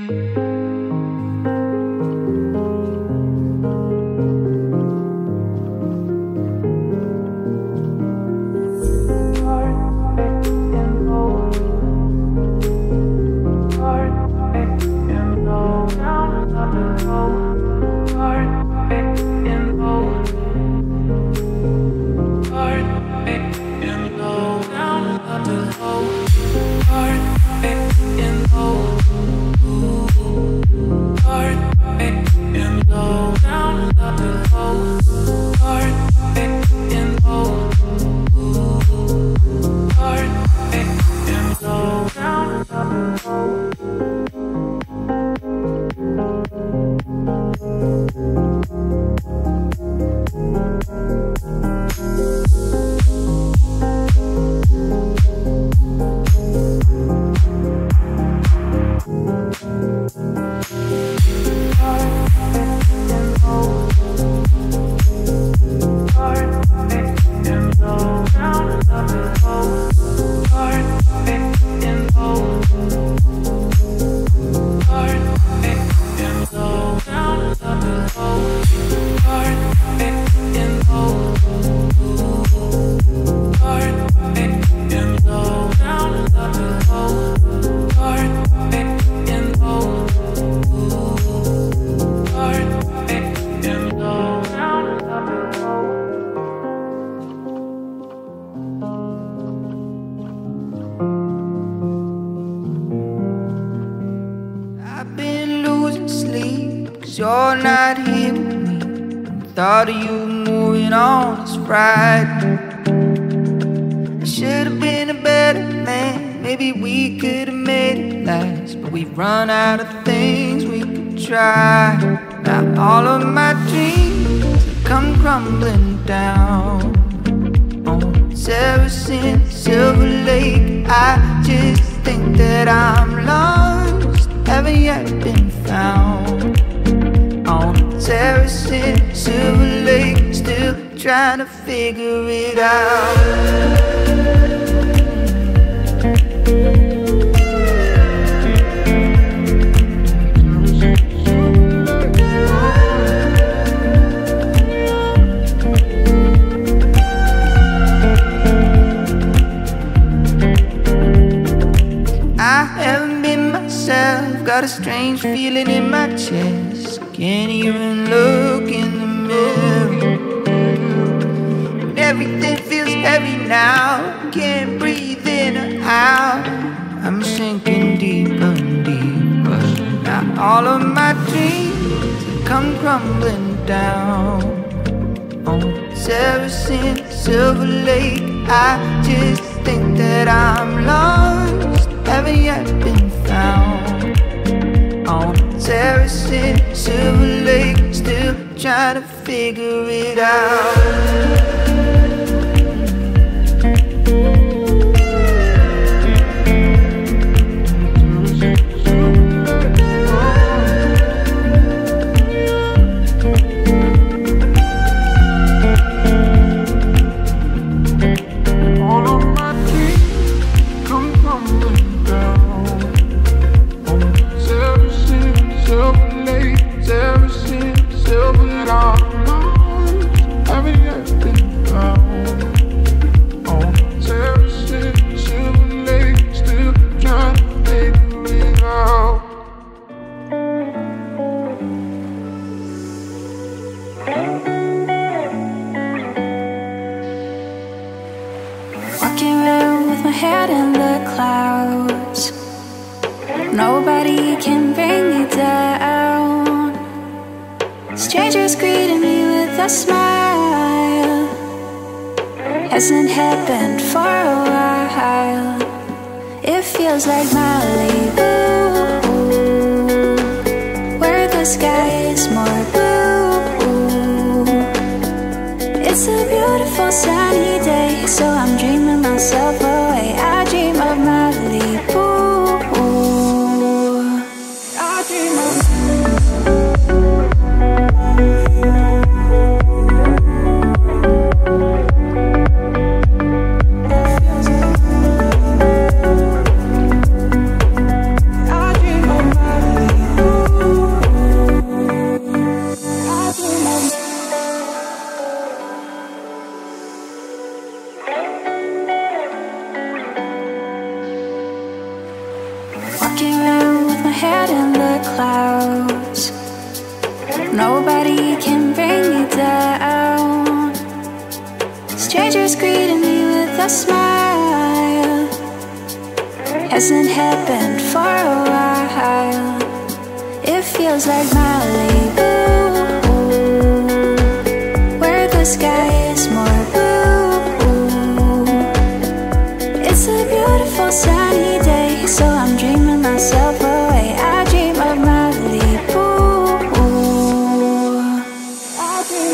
you're not here with me. Thought of you moving on is Friday. I should've been a better man. Maybe we could've made it last, but we've run out of things we could try. Now all of my dreams have come crumbling down on Saracen, Silver Lake. I just think that I'm lost, haven't yet been found. On Saracen, Silver Lake, still trying to figure it out. I haven't been myself, got a strange feeling in my chest. Can't even look in the mirror. And everything feels heavy now. Can't breathe in or out. I'm sinking deeper and deeper. Now all of my dreams have come crumbling down on Saracen, Silver Lake. I just think that I'm lost, haven't yet been found. On Saracen, Silver Lake, still trying to figure it out. Walking around with my head in the clouds. Nobody can bring me down. Strangers greeting me with a smile. Hasn't happened for a while. It feels like Malibu, where the sky is more blue. It's a beautiful sunny day, so I'm dreaming myself away. I dream of Malibu. I dream of Malibu. walking around with my head in the clouds. Nobody can bring me down. Strangers greeting me with a smile. Hasn't happened for a while. It feels like Malibu, where the sky is more blue. It's a beautiful sunny day, so I'm dreaming myself away. I dream of Malibu. I dream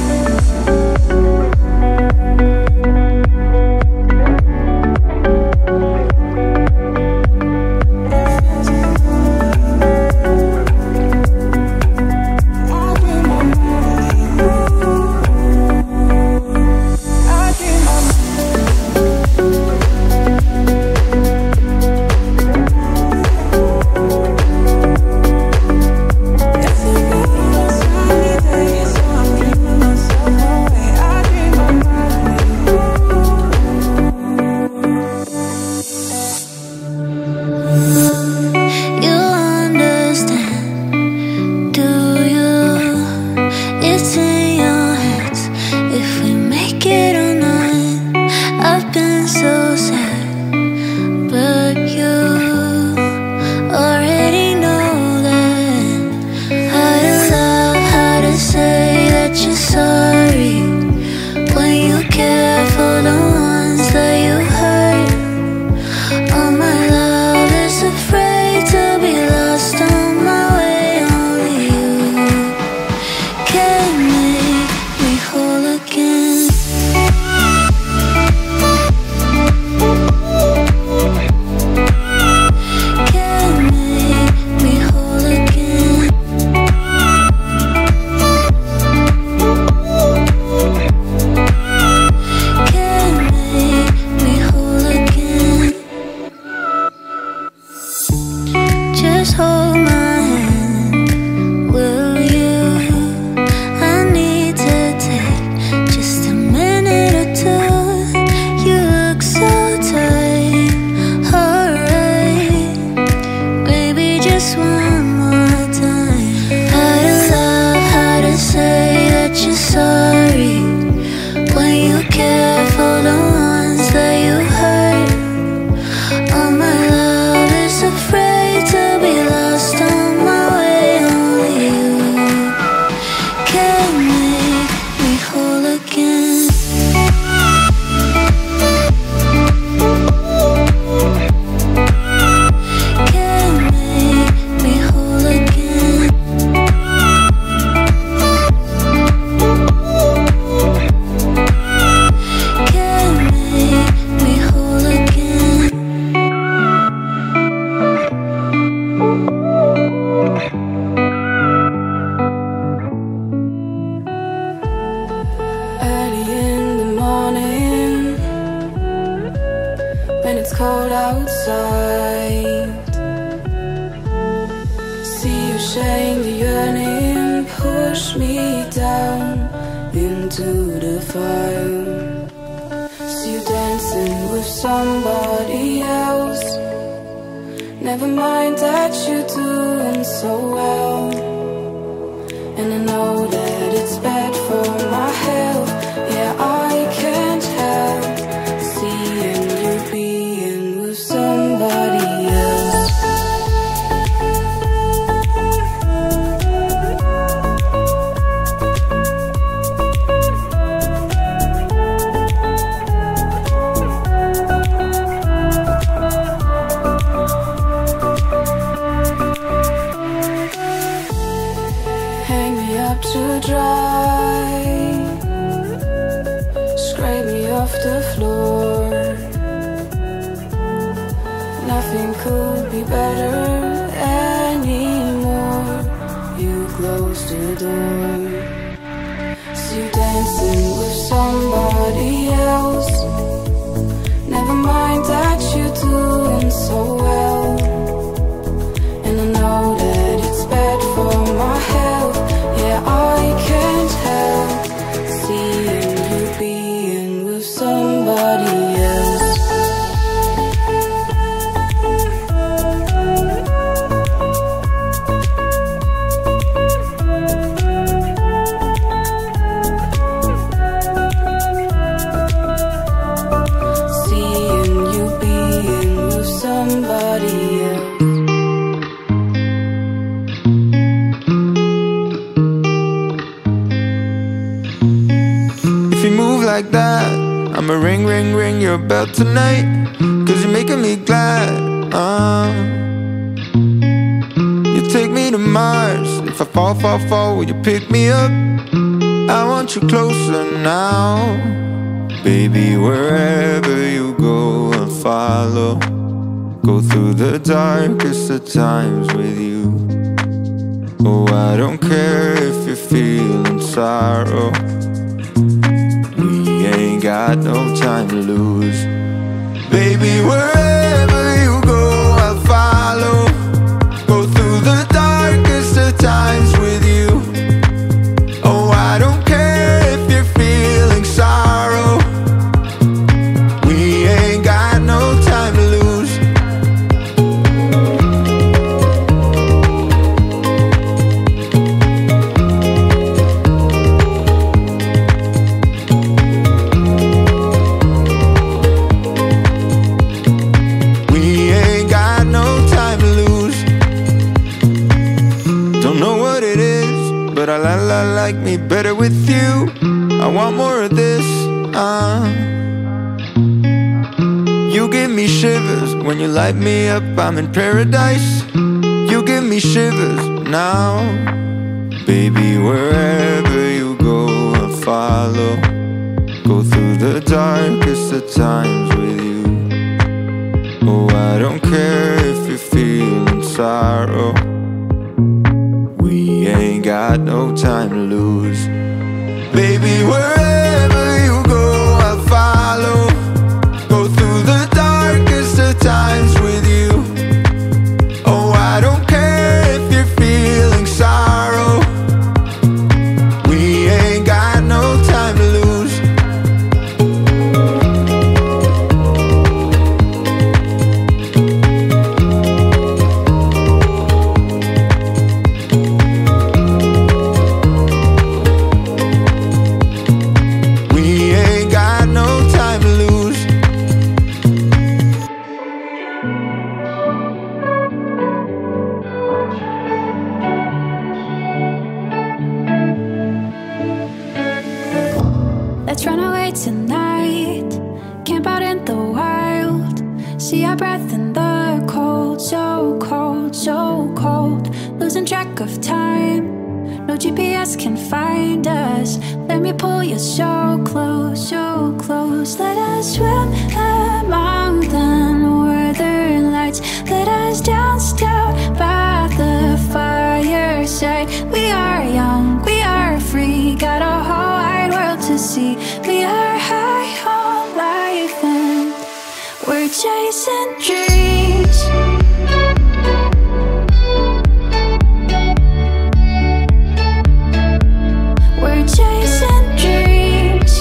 cold outside. See you shake the yearning, push me down into the fire. See you dancing with somebody else. Never mind that you're doing so well. And I know that it's bad for my health. Yeah, I can't help seeing you being with somebody else. Hang me up to dry, scrape me off the floor. Nothing could be better anymore. You close the door. See you dancing with somebody else. Never mind that you're doing so well. And I know that it's bad for my health. Yeah, I can't help seeing you being with somebody else. like that. I'ma ring, ring, ring your bell tonight, 'cause you're making me glad. You take me to Mars. If I fall, fall, fall, will you pick me up? I want you closer now. Baby, wherever you go, I'll follow. Go through the darkest of times with you. Oh, I don't care if you're feeling sorrow. We ain't got no time to lose. Baby, wherever you go, I'll follow. Go through the darkest of times with you. Oh, I don't care if you're feeling sorrow. We ain't got no time to lose. We ain't got no time to lose. Don't know what it is, but I like me better with you. I want more of this. You give me shivers when you light me up. I'm in paradise. You give me shivers now. Baby, wherever you go, I'll follow. Go through the darkest of times with you. Oh, I don't care if you're feeling sorrow. We ain't got no time to lose. Baby, wherever you go, I'll follow. Go through the darkest of times with you. Oh, I don't care if you're feeling sorrow. We ain't got no time to lose. We ain't got no time to lose. Let's run away tonight, camp out in the wild. See our breath in the cold, so cold, so cold. Losing track of time, no GPS can find us. Let me pull you so close, so close. Let us swim among the northern lights. Let us dance down by the fireside. We are young, we are free, got a whole wide world to see. We are high on life and we're chasing dreams. We're chasing dreams.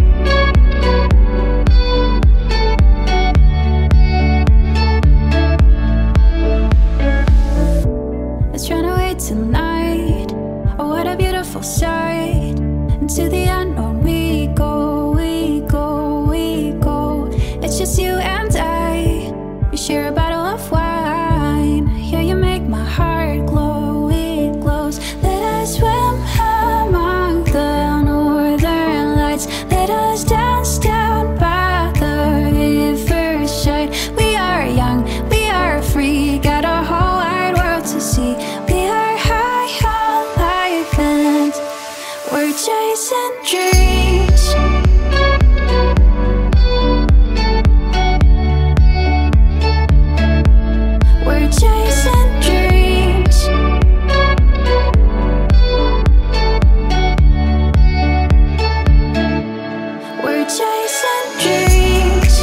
Let's run away tonight. Oh, what a beautiful sight. Into the unknown we go, we go, we go. It's just you and I. We share a bottle of wine. Yeah, you make my heart glow, it glows. Let us swim among the northern lights. Let us dance down by the riverside. We are young, we are free, got a whole wide world to see. We are high on life and we're chasing dreams. We're chasing dreams. We're chasing dreams.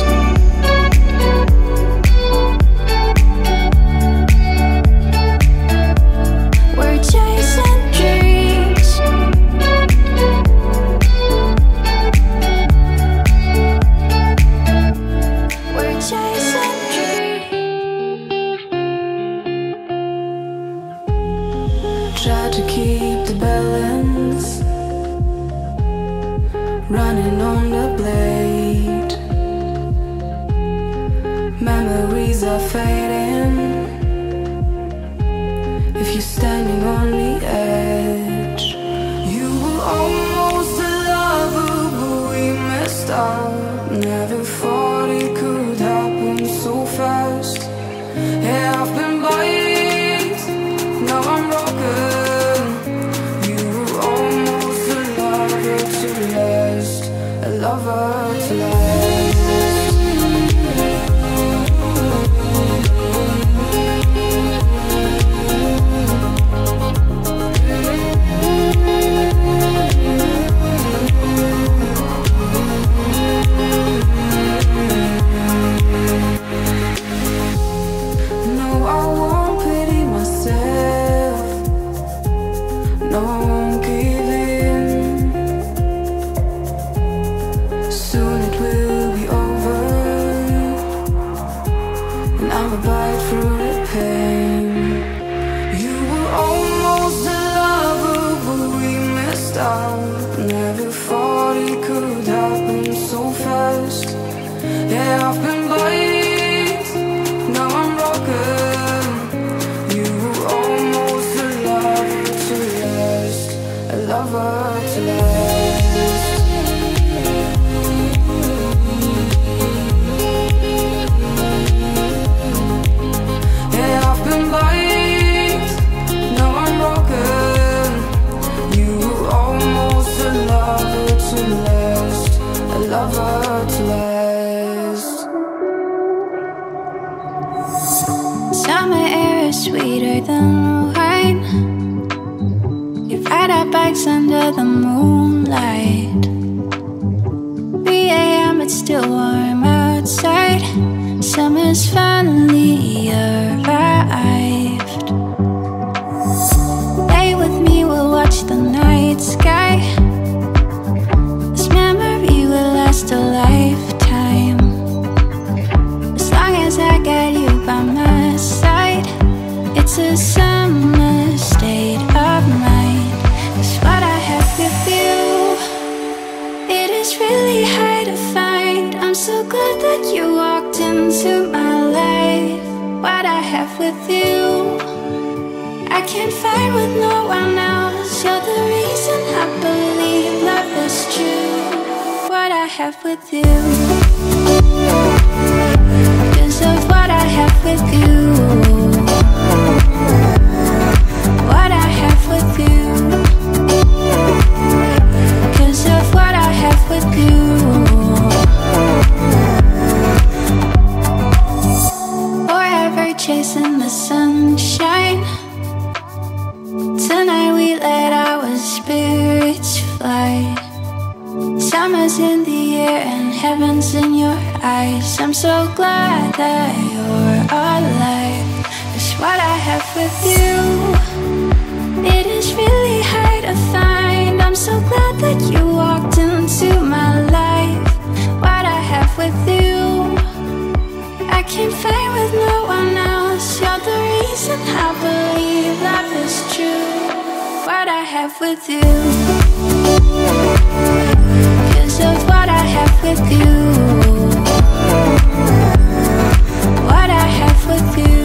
We're chasing dreams. We're chasing dreams. Try to keep the balance, running on the blade. Memories are fading if you're standing on the edge. You were almost a lover, but we met sweeter than wine. We ride our bikes under the moonlight. 3 a.m. it's still warm outside. Summer's finally arrived. Stay with me, we'll watch the night sky. This memory will last a lifetime. As long as I got you by my side, it's a summer state of mind. It's what I have with you. It is really hard to find. I'm so glad that you walked into my life. What I have with you, I can't find with no one else. You're the reason I believe love is true. What I have with you, 'cause of what I have with you. What I have with you, 'cause of what I have with you. Forever chasing the sunshine. Tonight we let our spirits fly. Summer's in the air and heaven's in your eyes. I'm so glad that you're alive. It's what I have with you. It is really hard to find. I'm so glad that you walked into my life. What I have with you, I can't find with no one else. You're the reason I believe love is true. What I have with you, 'cause of what I have with you. What I have with you,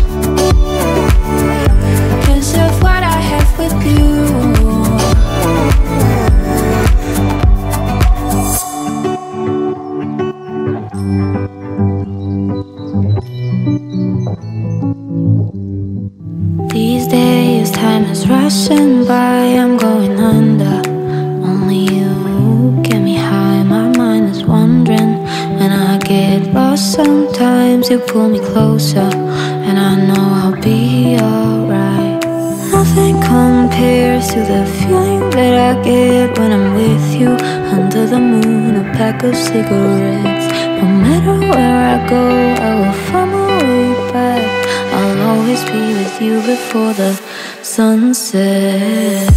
'cause of what I have with you. These days time is rushing by, I'm going under. Only you get me high, my mind is wandering. When I get lost sometimes you pull me closer, and I know I'll be alright. Nothing compares to the feeling that I get when I'm with you. Under the moon, a pack of cigarettes. No matter where I go, I will find my way back. I'll always be with you before the sunset.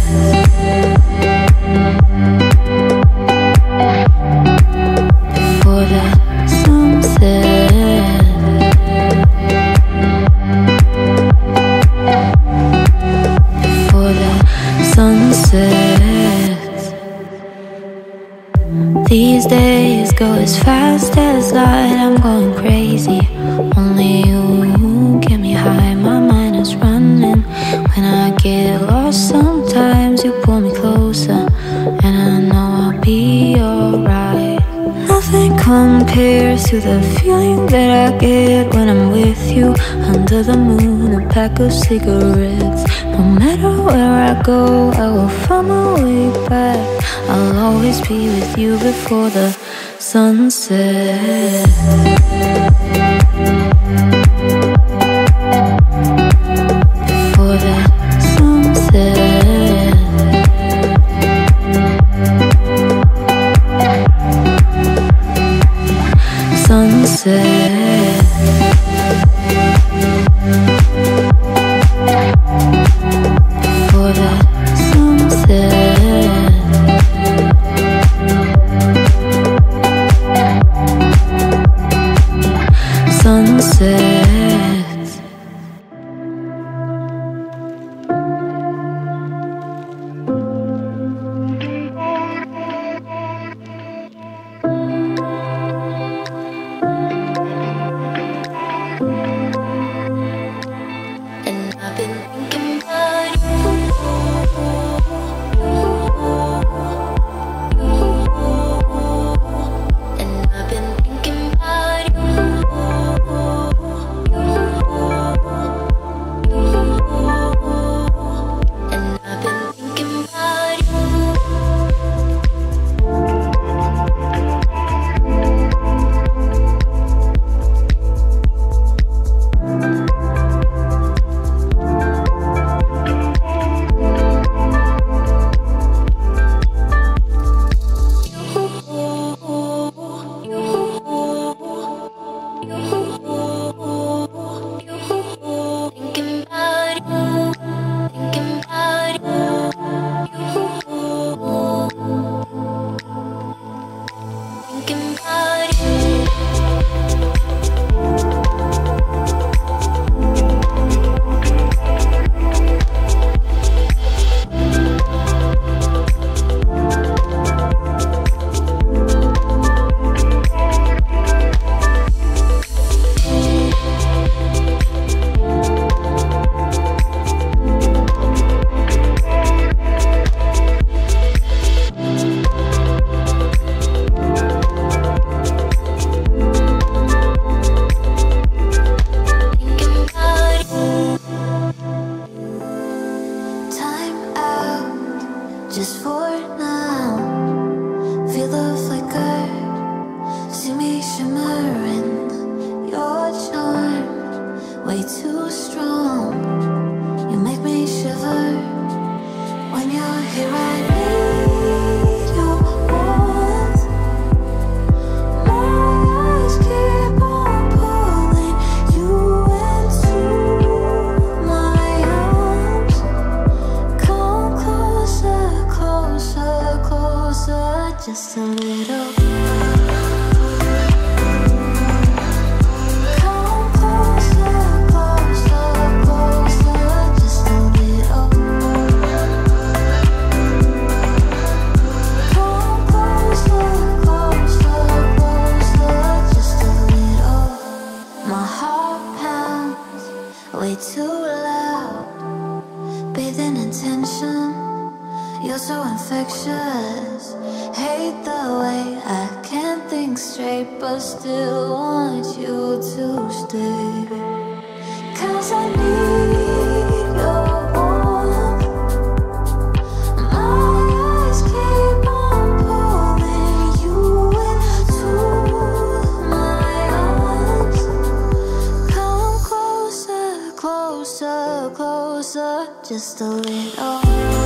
Before the sunset. Before the sunset. These days go as fast as light. I'm going crazy. Only you get me high, my mind is running. When I get lost sometimes you pull me closer, and I know I'll be alright. Nothing compares to the feeling that I get when I'm with you. Under the moon, a pack of cigarettes. No matter where I go, I will find my way back. I'll always be with you before the sunset. Before the sunset. Sunset. Before the sunset. bathed in intention. You're so infectious. Hate the way I can't think straight, but still want you to stay. 'Cause I need your warmth. My eyes keep on pulling you into my arms. Come closer, closer, closer, just a little.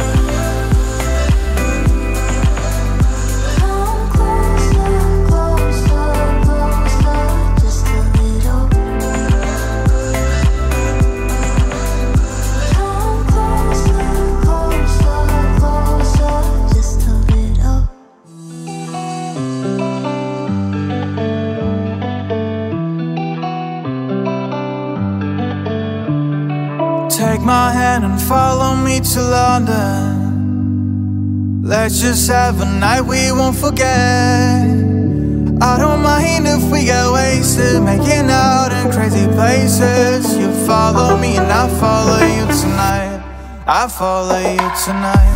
Take my hand and follow me to London. Let's just have a night we won't forget. I don't mind if we get wasted, making out in crazy places. You follow me and I follow you tonight. I follow you tonight.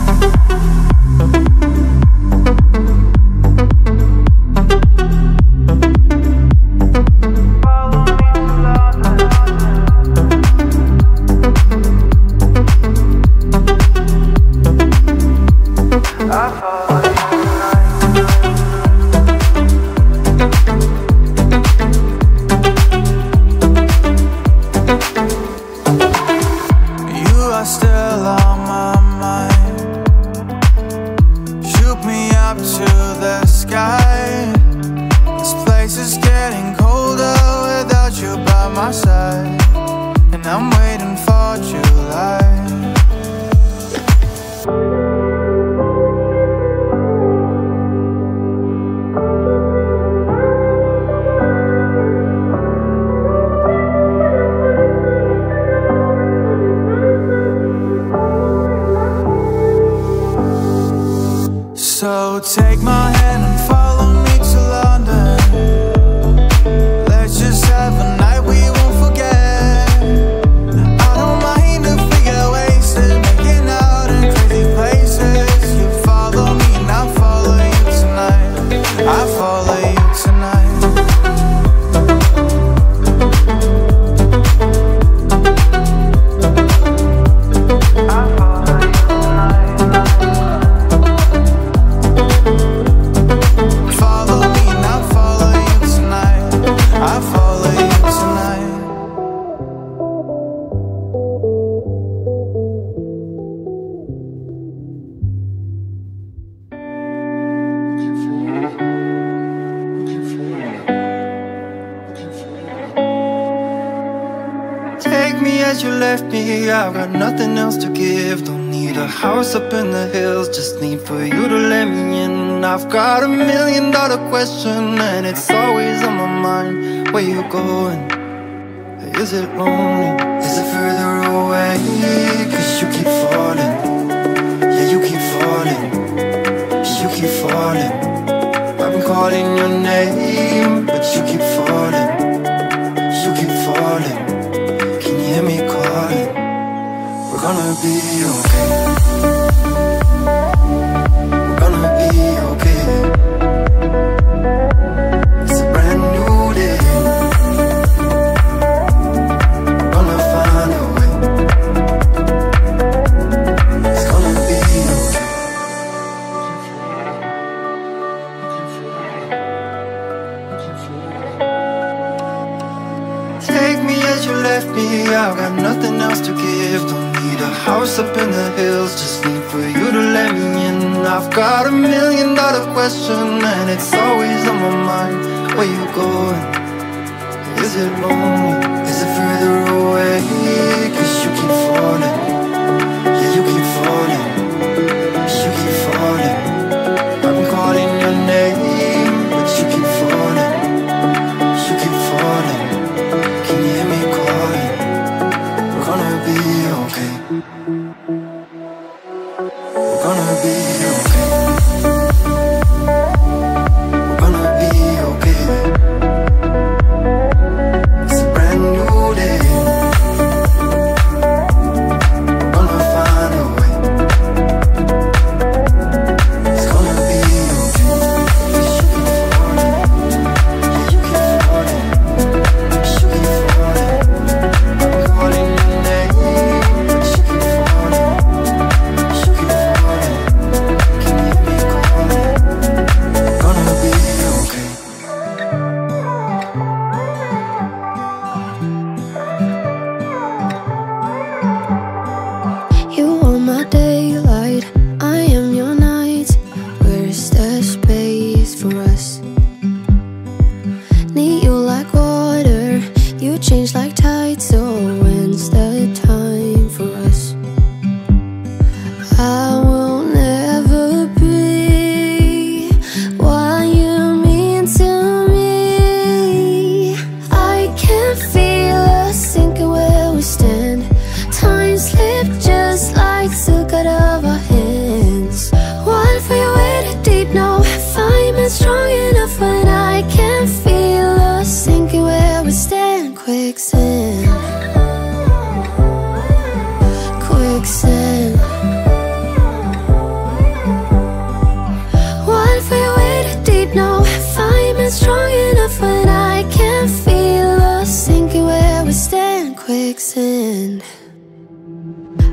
Still on my mind. Shoot me up to the sky. This place is getting colder without you by my side, and I'm waiting for July. So take my hand and follow me to London. Let's just have a night we won't forget. I don't mind if we get wasted, making out in crazy places. You follow me and I follow you tonight. I follow you tonight. As you left me, I've got nothing else to give. Don't need a house up in the hills, just need for you to let me in. I've got $1 million question, and it's always on my mind. Where you going? Is it lonely? Is it further away? 'Cause you keep falling. Yeah, you keep falling. You keep falling. I've been calling your name, but you keep falling. You keep falling. Hear me calling. We're gonna be okay. We're gonna be okay. It's a brand new day. We're gonna find a way. It's gonna be okay. Take me as you left me, I've got nothing else to give. Don't need a house up in the hills, just need for you to let me in. I've got $1 million question, and it's always on my mind. Where you going? Is it lonely? Is it further away? 'Cause you keep falling. Yeah, you keep falling. You keep falling. I've been calling your name, but you keep falling. You keep falling. Can you hear me calling? We're gonna be okay. We're gonna be okay. We're gonna be okay. It's a brand new day.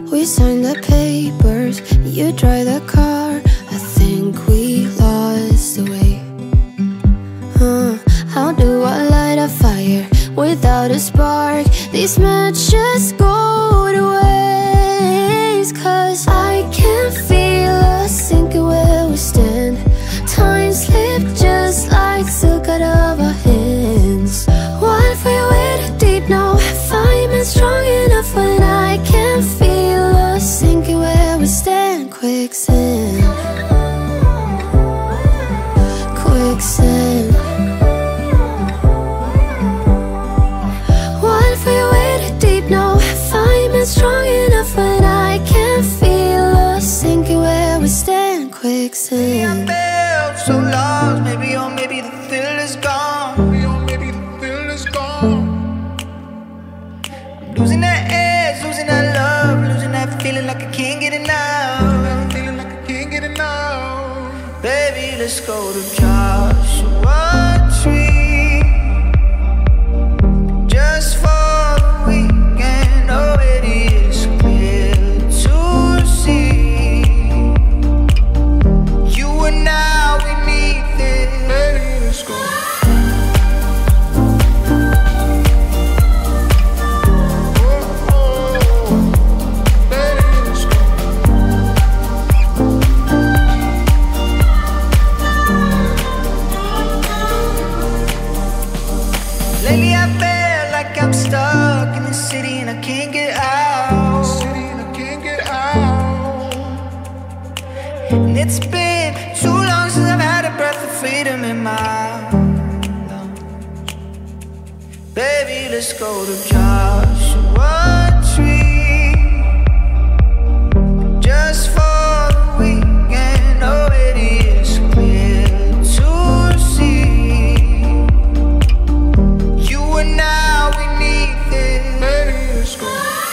We signed the papers, you drive the car. I think we lost the way. How do I light a fire without a spark? These matches go to waste. Cause I can feel us sinking where we stand. Time slipped just like silk out of our hands. What if we waited deep? No, if I'm as strong enough when I can feel us sinking where we stand. Quicksand, quicksand. What if we waited deep? No, if I'm as strong enough when I can feel us sinking where we stand. Quicksand. Maybe I felt so lost. Maybe, oh, maybe the thrill is gone. Maybe, oh, maybe the thrill is gone. Losing that edge, losing that love, losing that feeling like I can't get enough. Feeling like I can't get enough. Baby, let's go to Joshua Tree. Just for the weekend, oh, it is clear to see. You and I, we need this. Baby, let's go. Lately I feel like I'm stuck in the city and I can't get out. And it's been too long since I've had a breath of freedom in my lungs. Baby, let's go to Joshua Tree. Just for the weekend, oh, it is clear to see. You and I, we need this. Baby, let's go.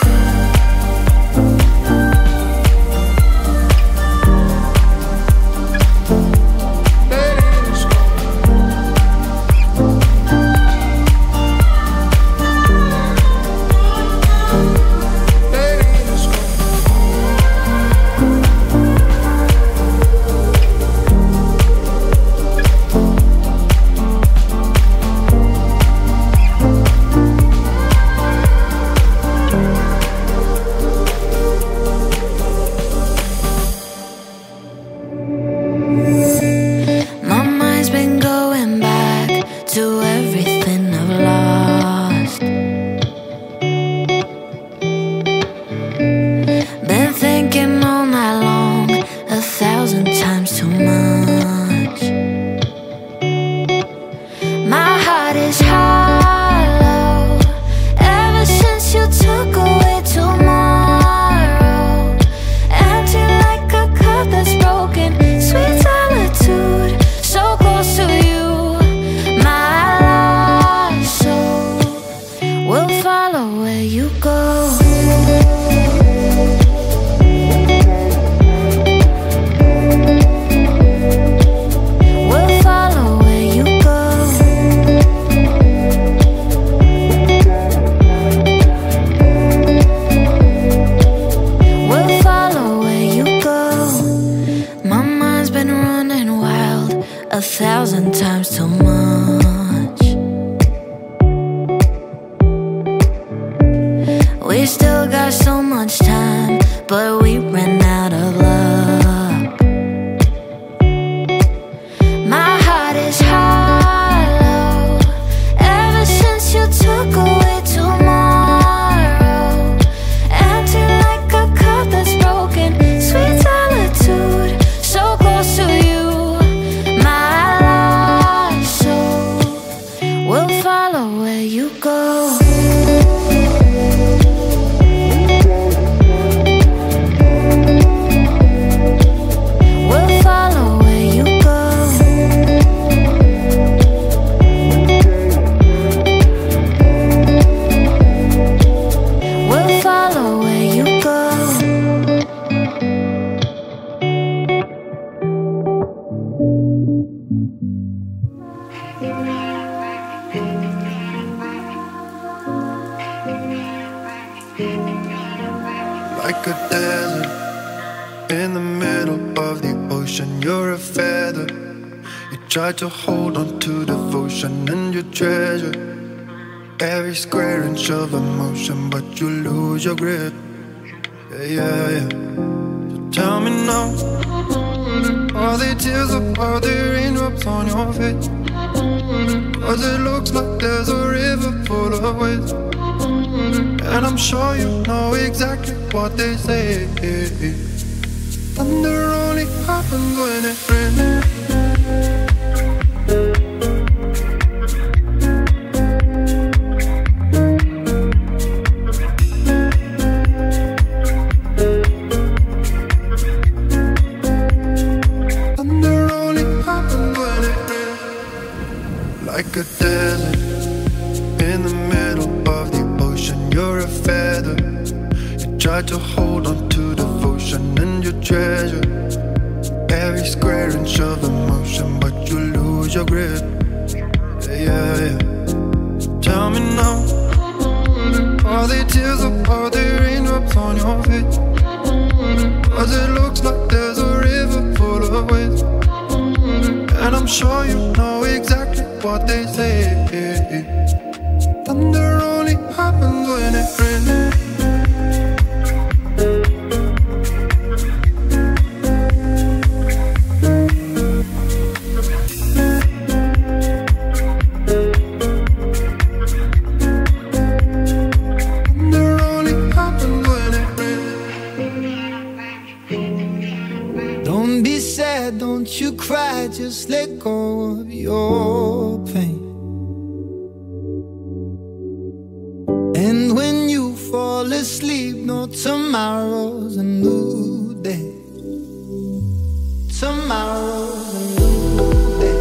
Follow where you go. desert in the middle of the ocean. You're a feather. You try to hold on to devotion and you treasure every square inch of emotion, but you lose your grip. Yeah, yeah, yeah. So tell me now, are they tears or are they raindrops on your face? 'Cause it looks like there's a river full of waves, and I'm sure you know exactly what they say. Thunder only happens when it rains. Like a desert in the middle of the ocean. You're a feather. You try to hold on to devotion and you treasure every square inch of emotion, but you lose your grip. Yeah, yeah. Tell me now, are they tears or are they raindrops on your face? 'Cause it looks like there's a river full of waves, and I'm sure you know exactly what they say. Thunder only happens when it rains. Thunder only happens when it rains. Don't be sad, don't you cry, just let go of your pain. And when you fall asleep, know tomorrow's a new day. Tomorrow's a new day.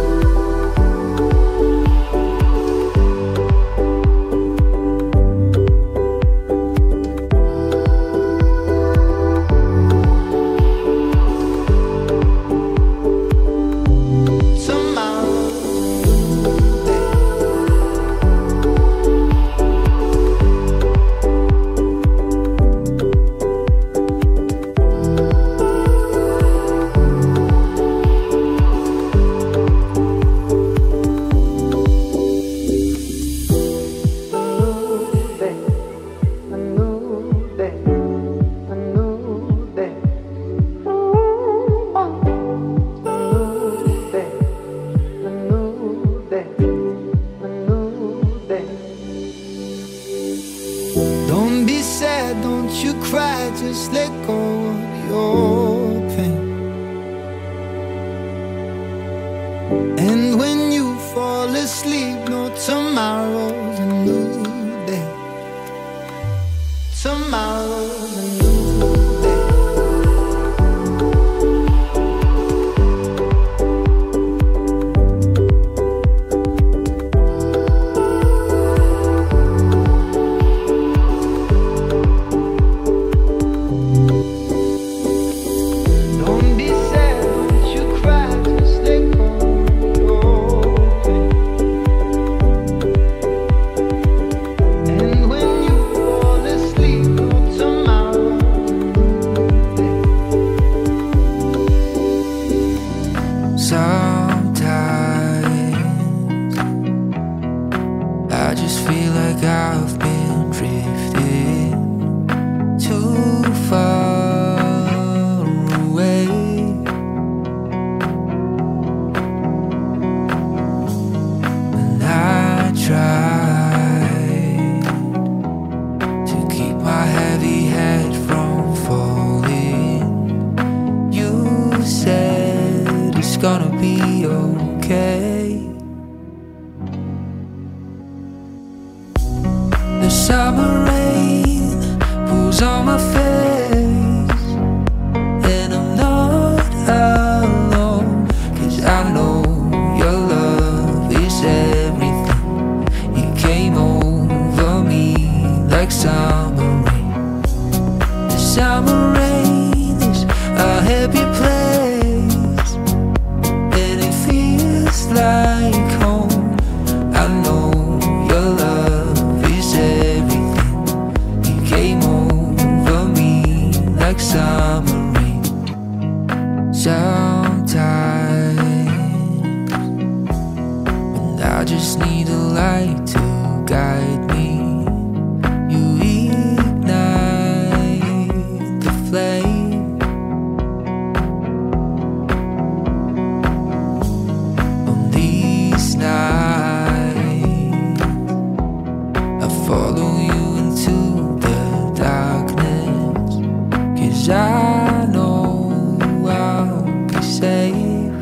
Don't be sad, don't you cry, just let go of your pain. And when you fall asleep, know tomorrow's a new day. Tomorrow's a new day. Sometimes I just feel like I've been drifting too far away. And I tried to keep my heavy head from falling. You said it's gonna be okay. The summer rain pulls on my face, and I'm not alone, 'cause I know your love is everything. You came over me like summer rain. The summer rain is a happy place, and it feels like home. I know your love is everything. You came over me like summer rain. Sometimes when I just need a light to guide me, you ignite the flame. On these nights I follow you into the darkness, 'cause I know I'll be safe.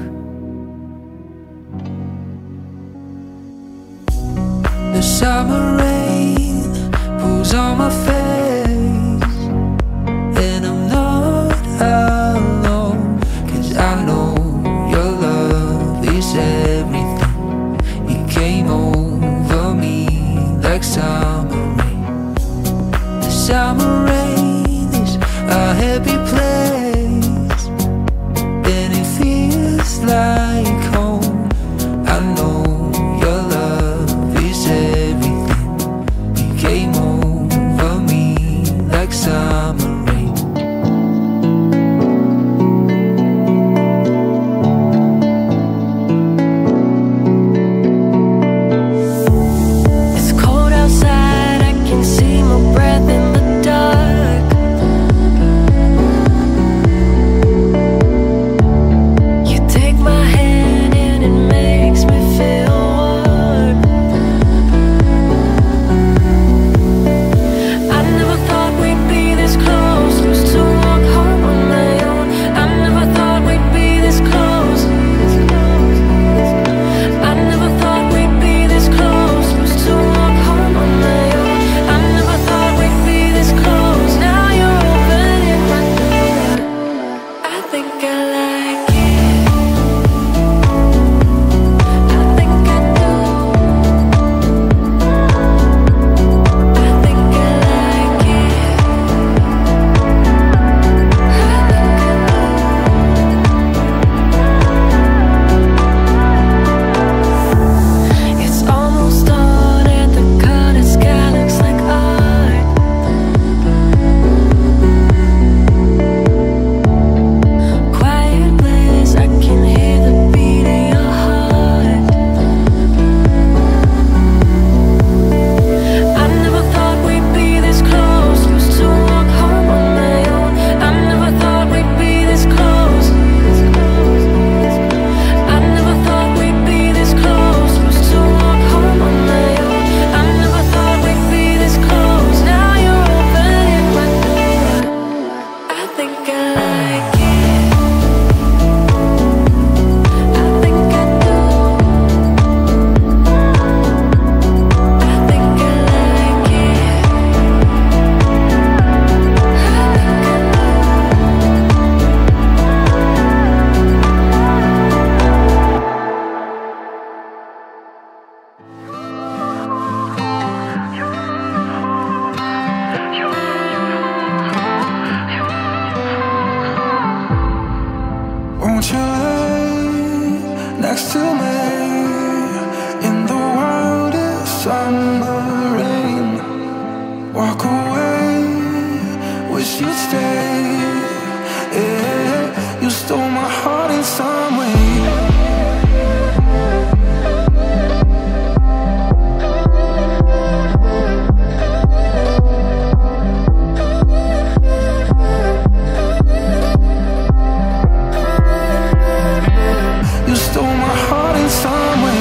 The summer rain pulls on my face, and I'm not alone, 'cause I know your love is everything. It came over me like summer rain. The summer rain is a happy place, and it feels like home. I know your love is everything. It came over me like summer rain. It's cold outside, I can see my breath in the dark. You take my hand and it makes me feel warm. I never thought we'd be this close, used to walk home on my own. I never thought we'd be this close. I never thought we'd be this close, used to walk home on my own. I never thought we'd be this close. Now you're opening my door. I think I like it. I think I do. I think I like it. It's almost dawn and the colored sky looks like art. Quiet place, I can hear the beat in your heart. I never thought we'd be this close, used to walk home on my own. I never thought we'd be this close. I never thought we'd be this close, used to walk home on my own. I never thought we'd be this close. Now you're opening my door. I think I like it. I think I do. I think I like it. Won't you lay next to me in the wildest summer rain? Walk away, wish you'd stay. Yeah, you stole my heart in some way. You stole my heart in some way.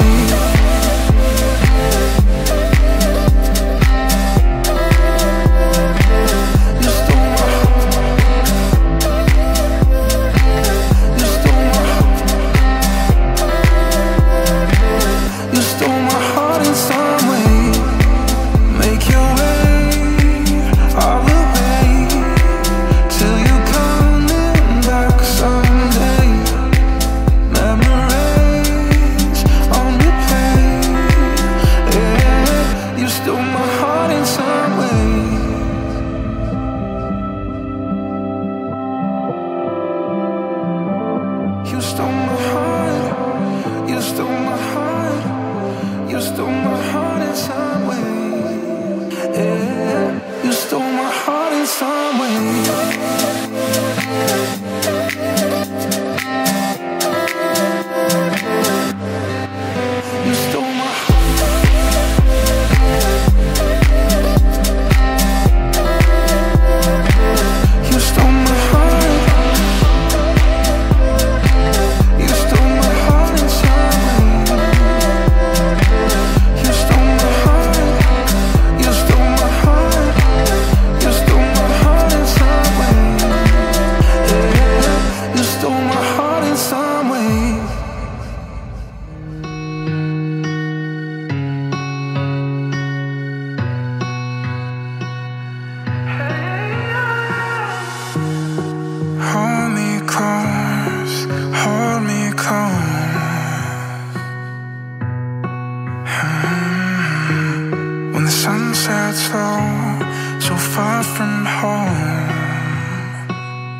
You stole my heart.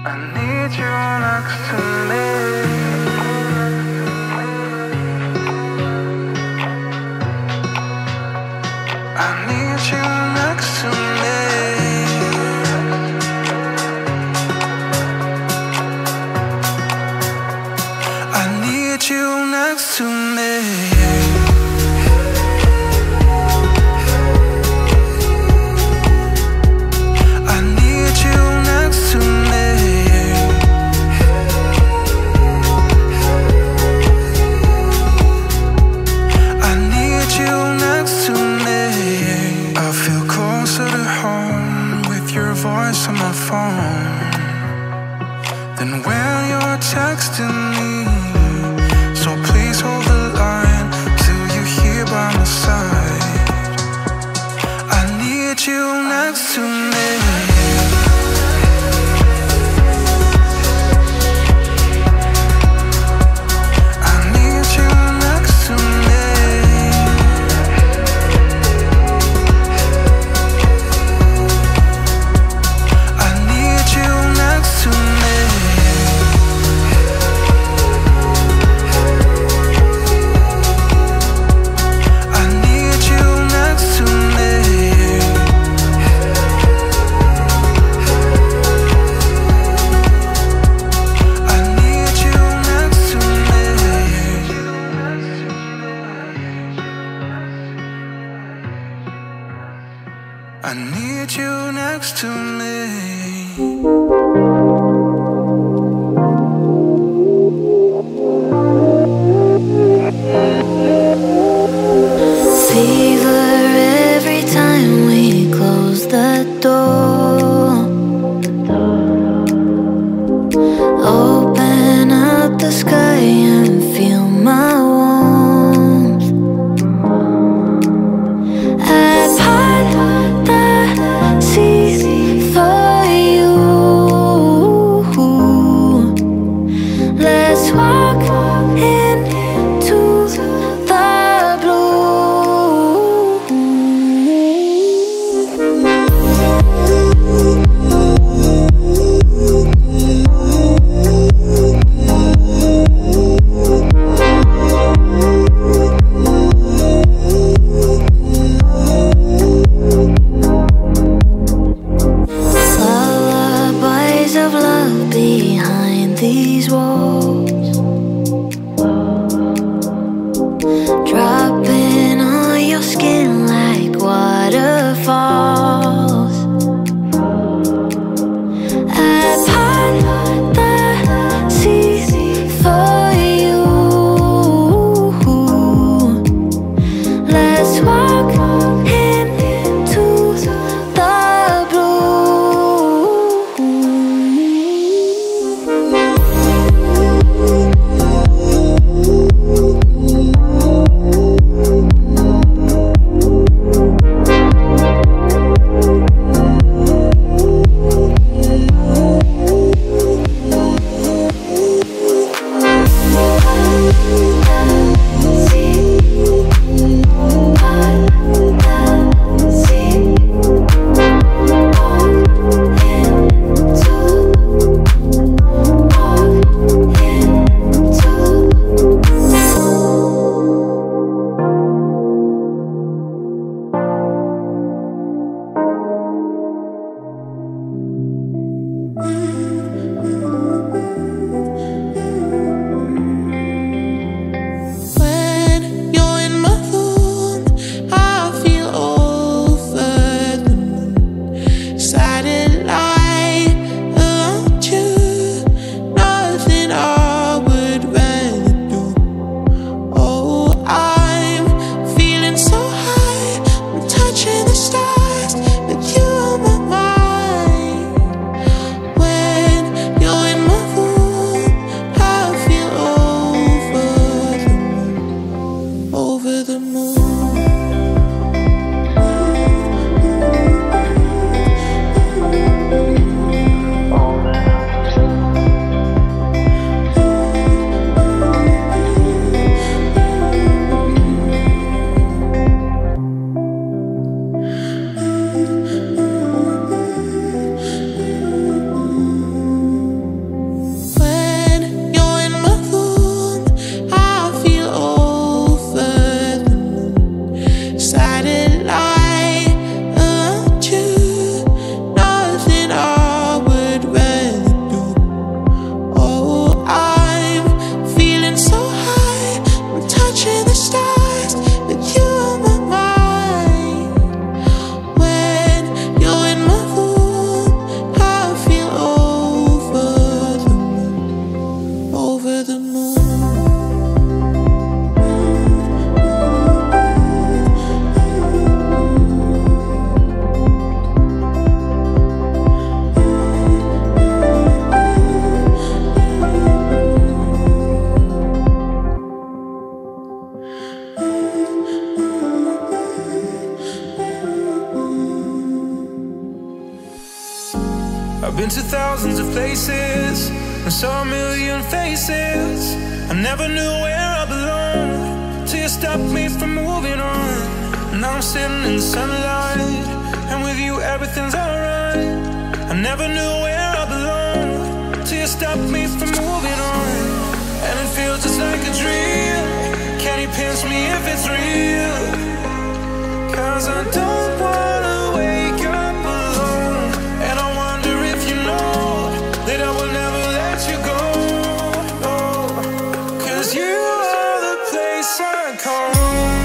I need you next to me. I need you next to me. I need you next to me. I need you next to me. I need you next to me. I feel closer to home with your voice on my phone than when you're texting me. So please hold the line till you're here by my side. I need you next to me. I need you next to me. I need you next to me. I need you next to me. I need you next to me. I need you next to me. Fever every time we close the door. Open up the sky and feel my warmth. I part the seas for you. Let's walk into the lullabies of love behind these walls, dropping on your skin like waterfalls. I part the seas for you. Let's walk into the blue. to thousands of places and saw a million faces. I never knew where I belonged till you stopped me from moving on. Now I'm sitting in the sunlight, and with you everything's alright. I never knew where I belonged till you stopped me from moving on. And it feels just like a dream. Can you pinch me if it's real? 'Cause I don't wanna wake up alone. And I wonder if you know that I will never let you go. Oh, 'cause you are the place I call home.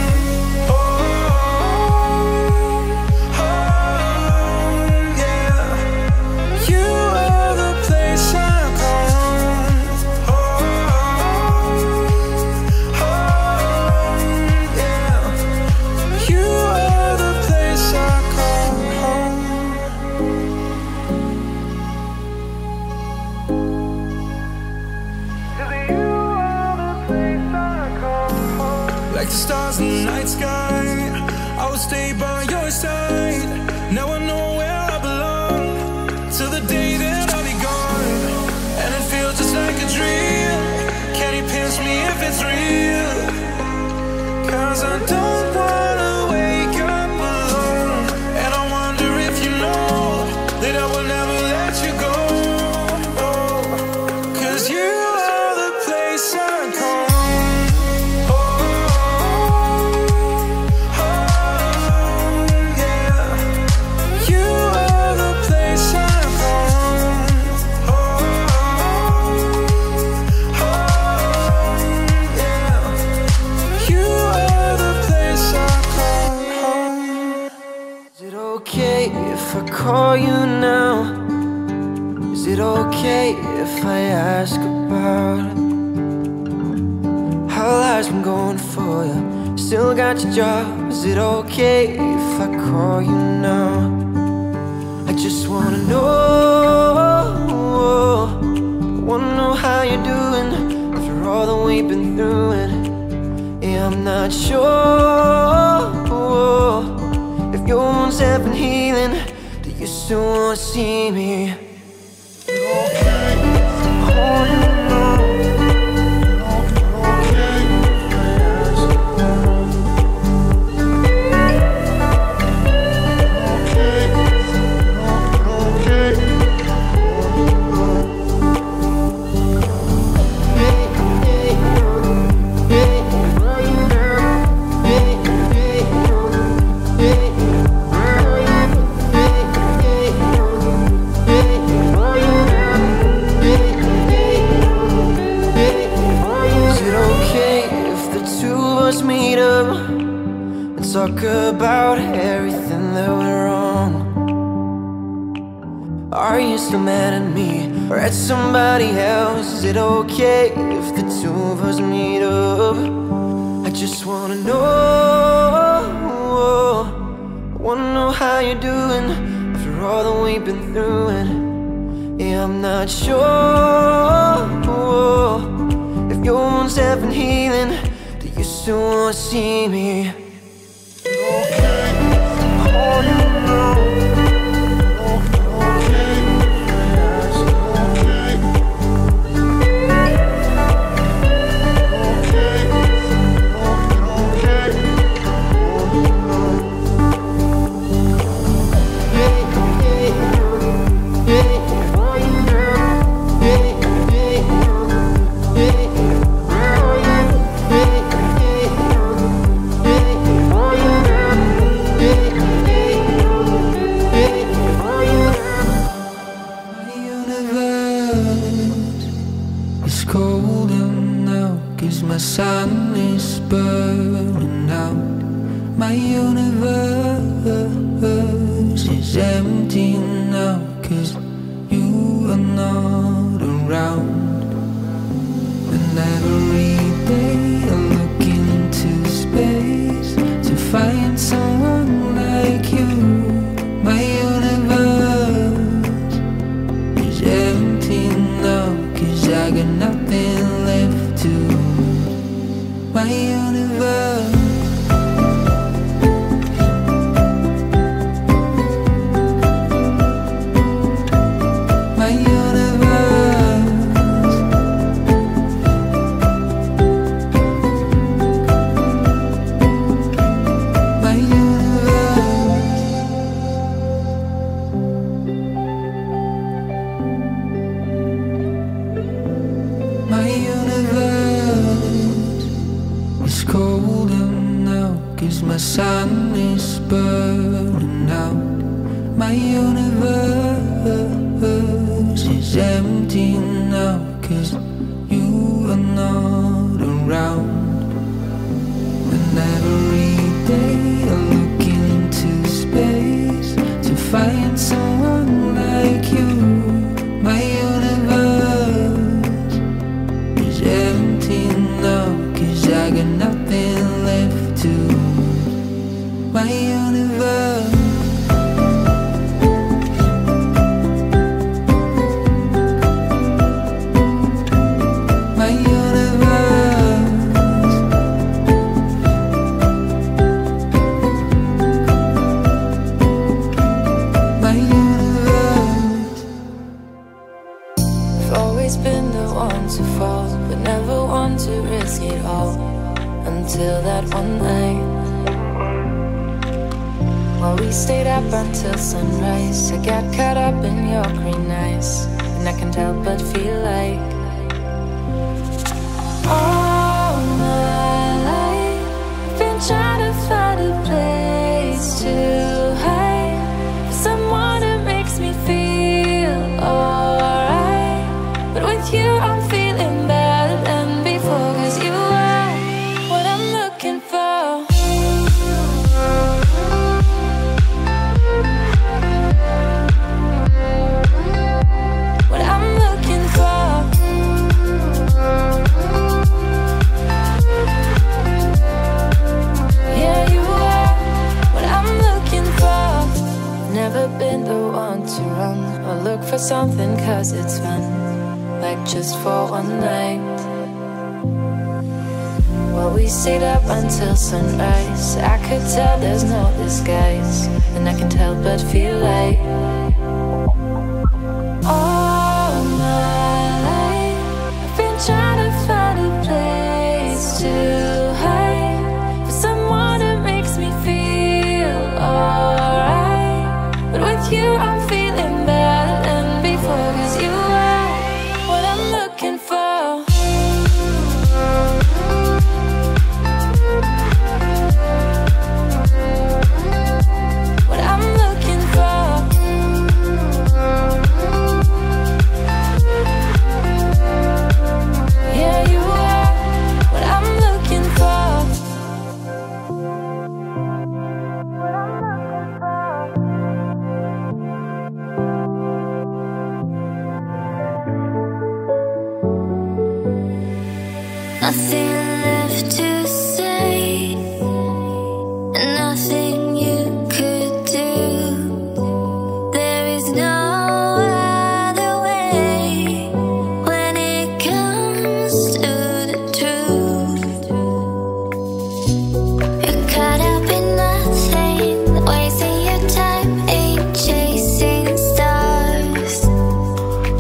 Like the stars in the night sky, I will stay by your side. Now I know where I belong till the day that I'll be gone. And it feels just like a dream. Can you pinch me if it's real? 'Cause I don't wanna wake up alone. And I wonder if you know that I will never let you go. Oh, 'cause you are the place I call. If I call you now, is it okay if I ask about it? How life's been going for you? Still got your job? Is it okay if I call you now? I just wanna know, I wanna know how you're doing after all that we've been through. And yeah, I'm not sure if your wounds have been healing. Do you still wanna see me? Meet up and talk about everything that went wrong. Are you still mad at me or at somebody else? Is it okay if the two of us meet up? I just wanna know, I wanna know how you're doing after all that we've been through. And yeah, I'm not sure if your wounds have been healing. You still wanna see me? It's colder now, 'cause my sun is burning out. My universe is empty now, 'cause you are not around. And every day I look into space to find someone like you. My universe is empty now, 'cause I got nothing left to lose. My universe. My burning out. My universe is empty now, 'cause you are not around. When every day I look into space to find someone like you, my universe is empty now, 'cause I got nothing left to lose. My universe. Until that one night, while we stayed up until sunrise, I got caught up in your green eyes, and I can't help but feel like all my life I've been trying to find a place to hide, for someone who makes me feel alright. But with you I'm feeling better than before, 'cause you are what I'm looking for. What I'm looking for. Yeah, you are what I'm looking for. Never been the one to run or look for something 'cause it's fun, like just for one night. While we stayed up until sunrise, I could tell there's no disguise, and I can't help but feel like all my life I've been trying to find a place to hide, for someone who makes me feel alright. But with you I'm feeling better than before, 'cause you are what I'm looking for. What I'm looking for. Yeah, you are what I'm looking for. Nothing left to say, nothing you could do. There is no other way when it comes to the truth. You're caught up in nothing, wasting your time, ain't chasing stars.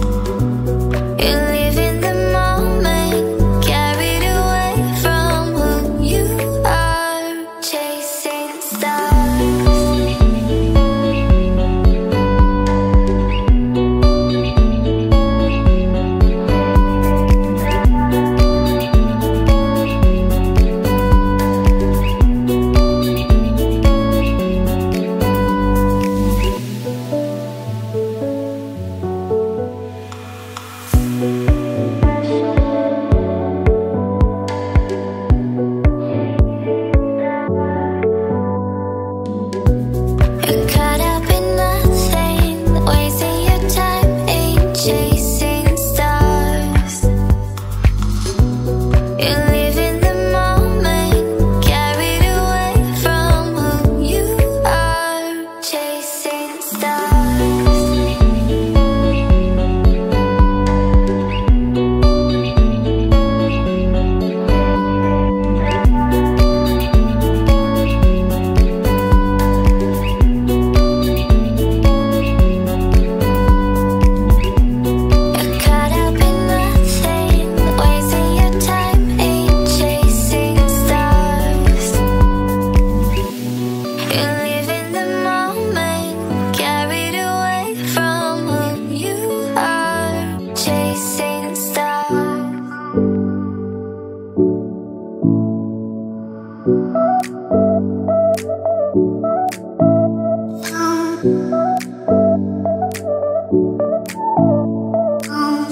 You live in the moment, carried away from who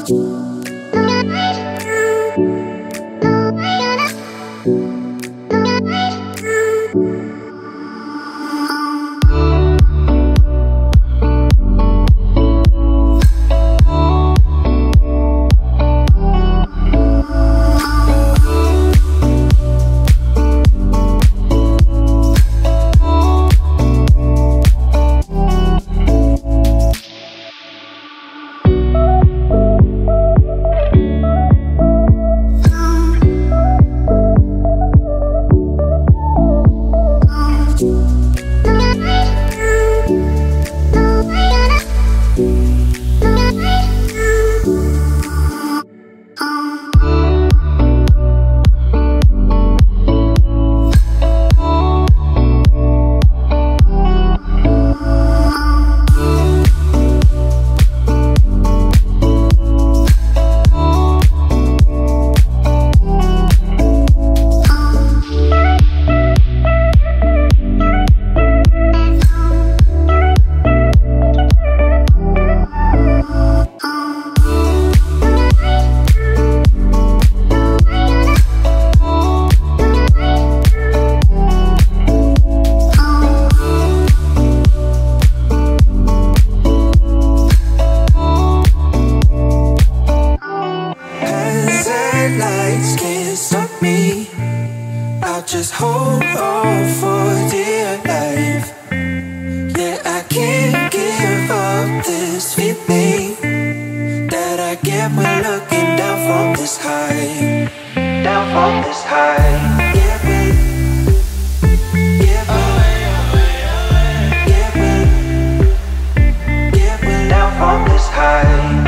just hold on for dear life. Yeah, I can't give up this feeling that I get when looking down from this high. Down from this high. Yeah, babe. Yeah, babe. Yeah, babe. Yeah, babe. Down from this high.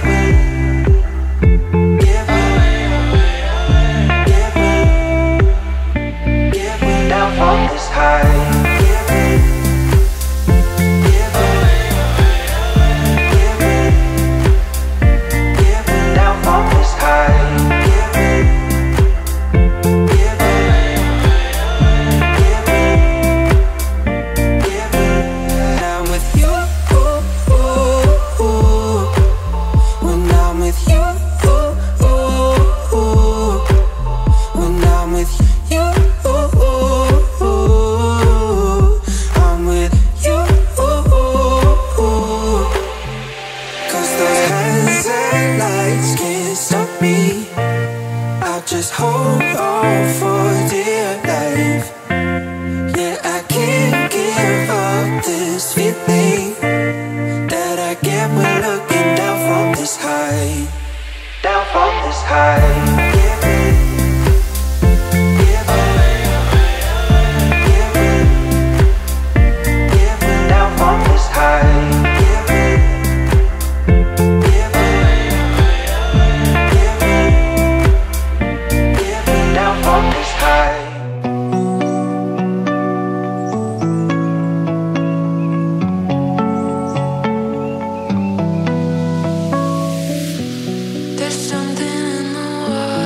From this high, give it, give it, give it, give it. Down from this high, give it, give it, give it, give it. I'm with you, when I'm with you, when I'm with you. Just hold on for dear life. Yeah, I can't give up this feeling that I get when looking down from this high. Down from this high. Give it, give it, give it, give it. Down from this high. There's something in the water.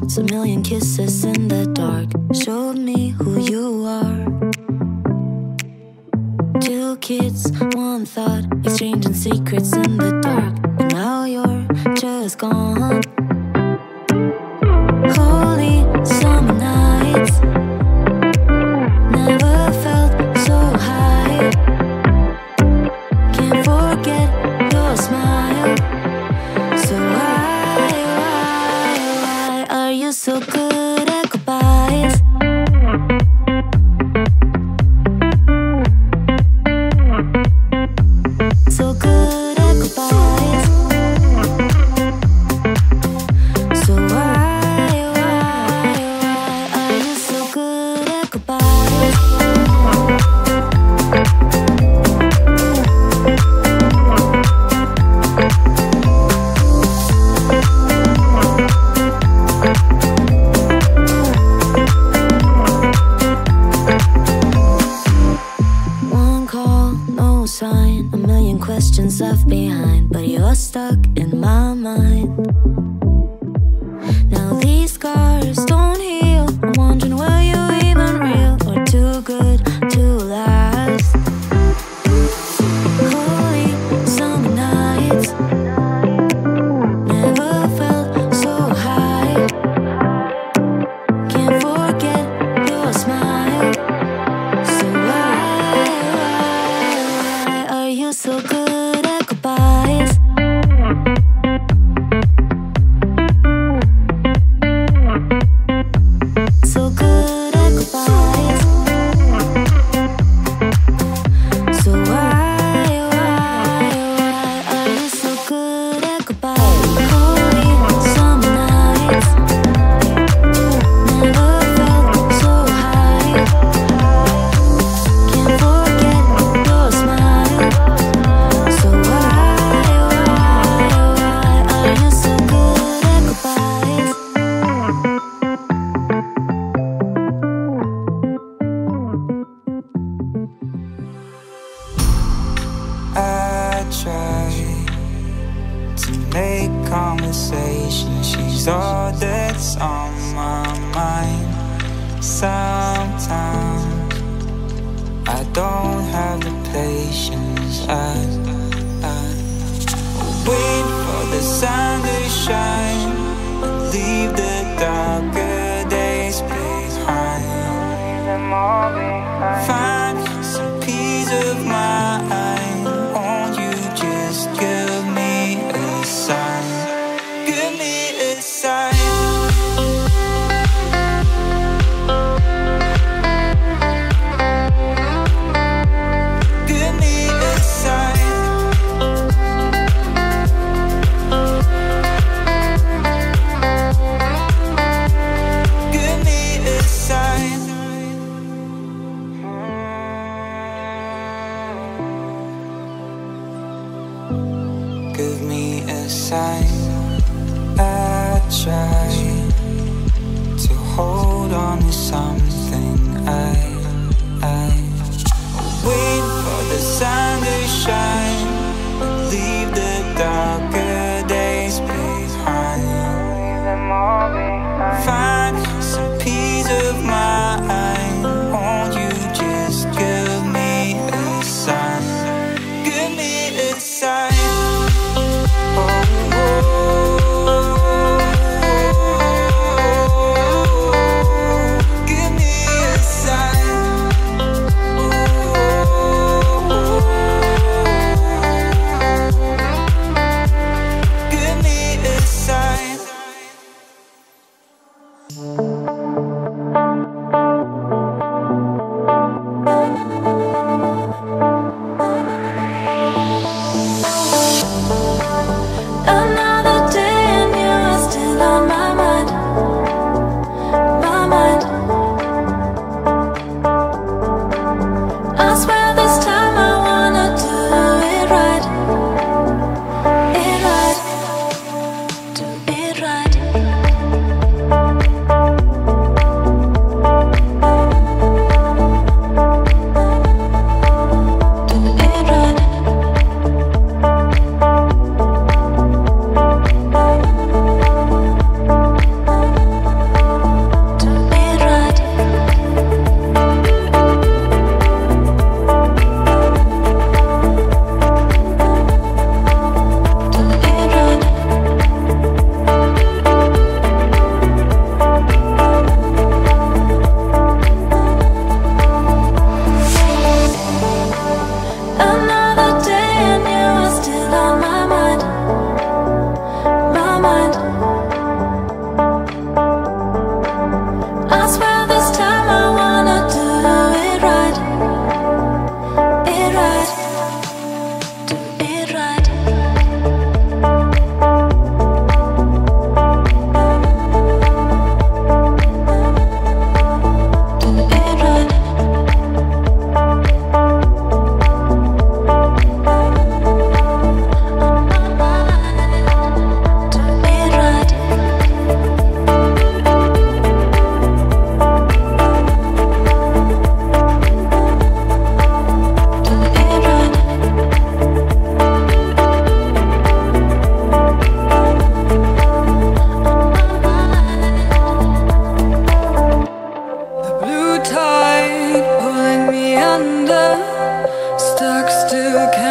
notes, a million kisses in the dark showed me who you are. Two kids, one thought, exchanging secrets in the dark. But now you're just gone. Holy summer nights, never felt so high. Can't forget your smile. So why are you so good at goodbyes? So good at goodbyes. So why are you so good at goodbyes? One call, no sign, a million questions left behind, but you're stuck in my mind. Now these scars don't heal. I'm wondering, were you even real or too good to last? Holy summer nights, never felt so high. Can't forget your smile. So why are you so good at goodbyes? So good at goodbyes. So why are you so good at goodbyes? Holy summer nights, never felt so high. Can't forget your smile. So why are you so good at goodbyes? I try to make conversation. She's all that's on my mind. Sometimes I don't have the patience. I wait for the sun to shine and leave the darker days behind. Find some peace of mind. Won't you just give me a sign? Give me a sign. Give me a sign. Give me a sign. Give me a sign. I try to hold on to something. I wait for the sun to shine and leave the darker days behind. Find some peace of mind. Won't you just give me a sign? Give me a sign. Give me a sign.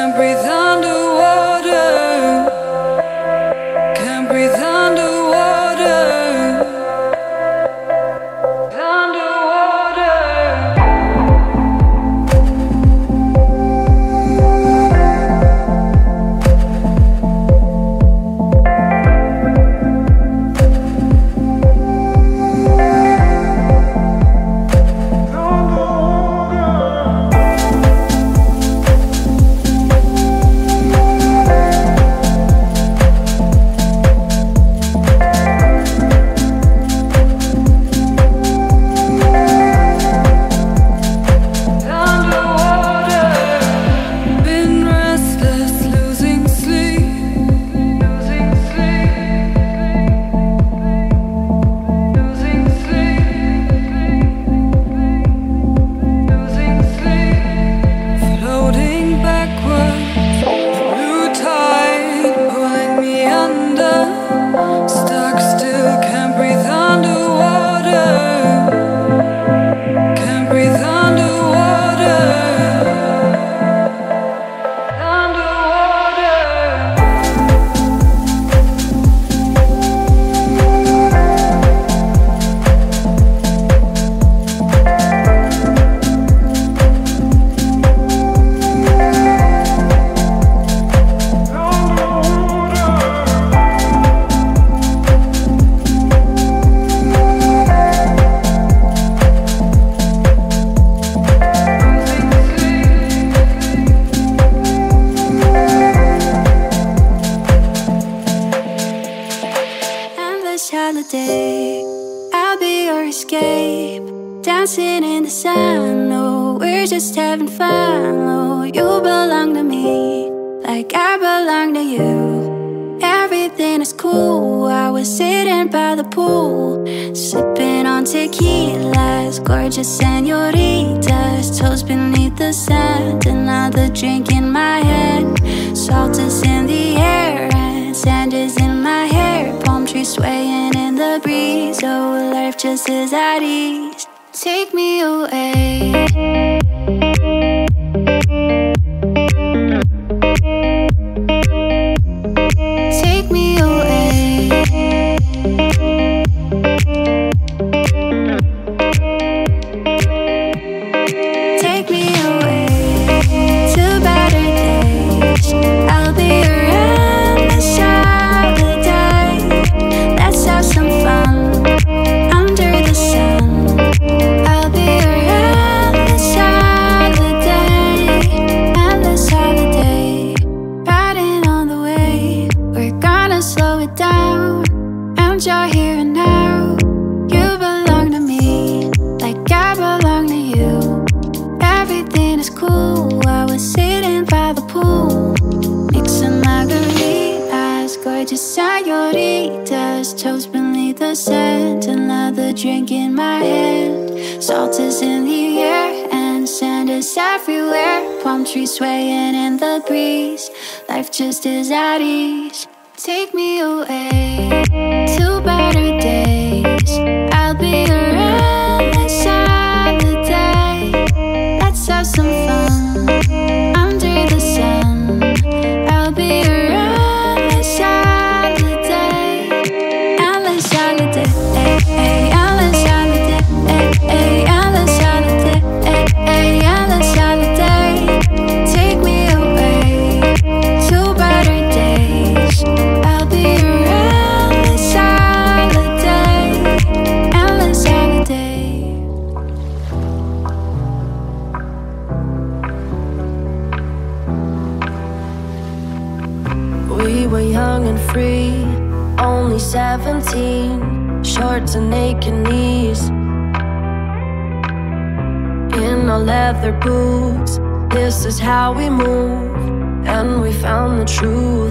Can't breathe underwater. Can't breathe underwater. Underwater. Holiday, I'll be your escape. Dancing in the sun, oh, we're just having fun. Oh, you belong to me, like I belong to you. Everything is cool. I was sitting by the pool, sipping on tequilas, gorgeous senoritas, toes beneath the sand. Another drink in my hand, salt is in the air and sand is in my hair. Palm trees swaying in the breeze, oh, life just is at ease. Take me away. Take me away. Take me away to better days. I'll be around the side of the day. Let's have some fun under the sun. I'll be around the side of the day. Endless holiday, riding on the wave. We're gonna slow it down, and you're here and now. You belong to me, like I belong to you. Everything is cool. I was sitting by the pool, mixing margaritas, gorgeous senoritas, toes beneath the sand. Another drink in my hand, salt is in the air and sand is everywhere. Palm trees swaying in the breeze, life just is at ease. Take me away to better days. I'll be around the side of the day. Let's have some fun under the sun. I'll be around the side of the day. Endless holiday, endless holiday, endless holiday, endless holiday. Take me away to better days. I'll be around the side of the day. Endless holiday. We were young and free, only 17, shorts and naked knees. In our leather boots, this is how we move, and we found the truth.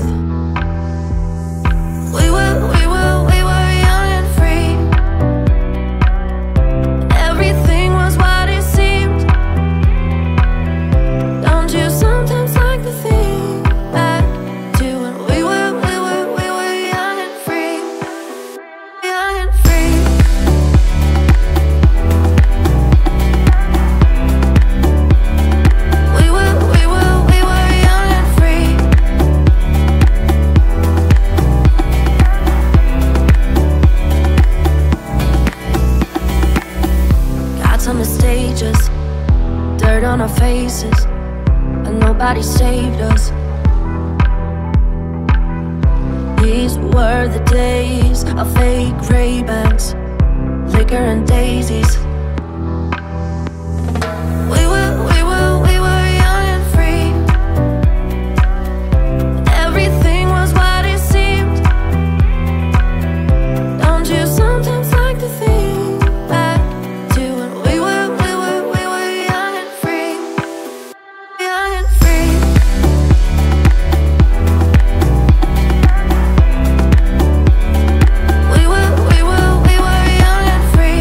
We were young and free. Everything was what it seemed. Don't you sometimes like to think back to when we were young and free, young and free. We were young and faces, and nobody saved us. These were the days of fake Ray-Bans, liquor and daisies. We were young and free. Everything was what it seemed. Don't you sometimes like to think back to when we were young and free, young and free. We were young and free.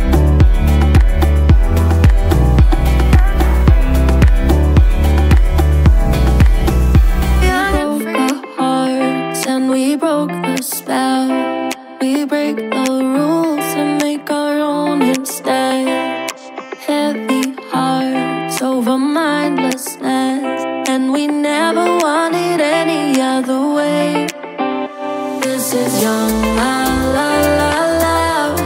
Young and free. Broke our hearts and we broke the spell. We break the rules and make our own instead. Heavy hearts over mindlessness, and we never wanted any other way. This is young la la la la.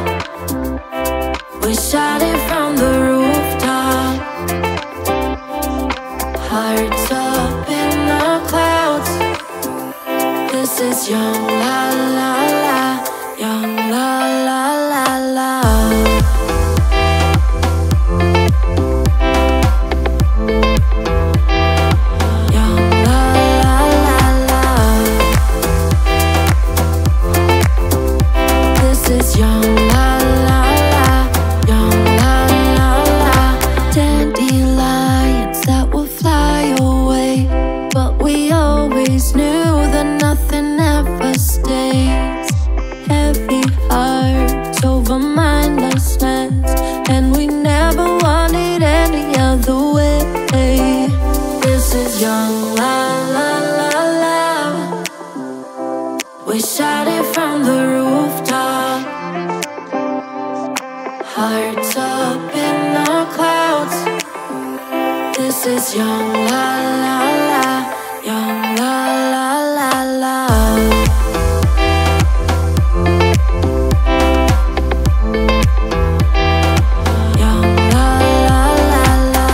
We shot it from the rooftop. Hearts up in the clouds. This is young la la la. Young la la la la. Young la la la la. This is young la la la. Young la la la. Dandelions that will fly away, but we always knew that nothing ever stays. Heavy hearts over mindlessness, and we never wanted any other way. This is young la la la la. We shot it from the rooftop. Hearts up in the clouds. This is young la la la. Young la la la la. Young la la la la.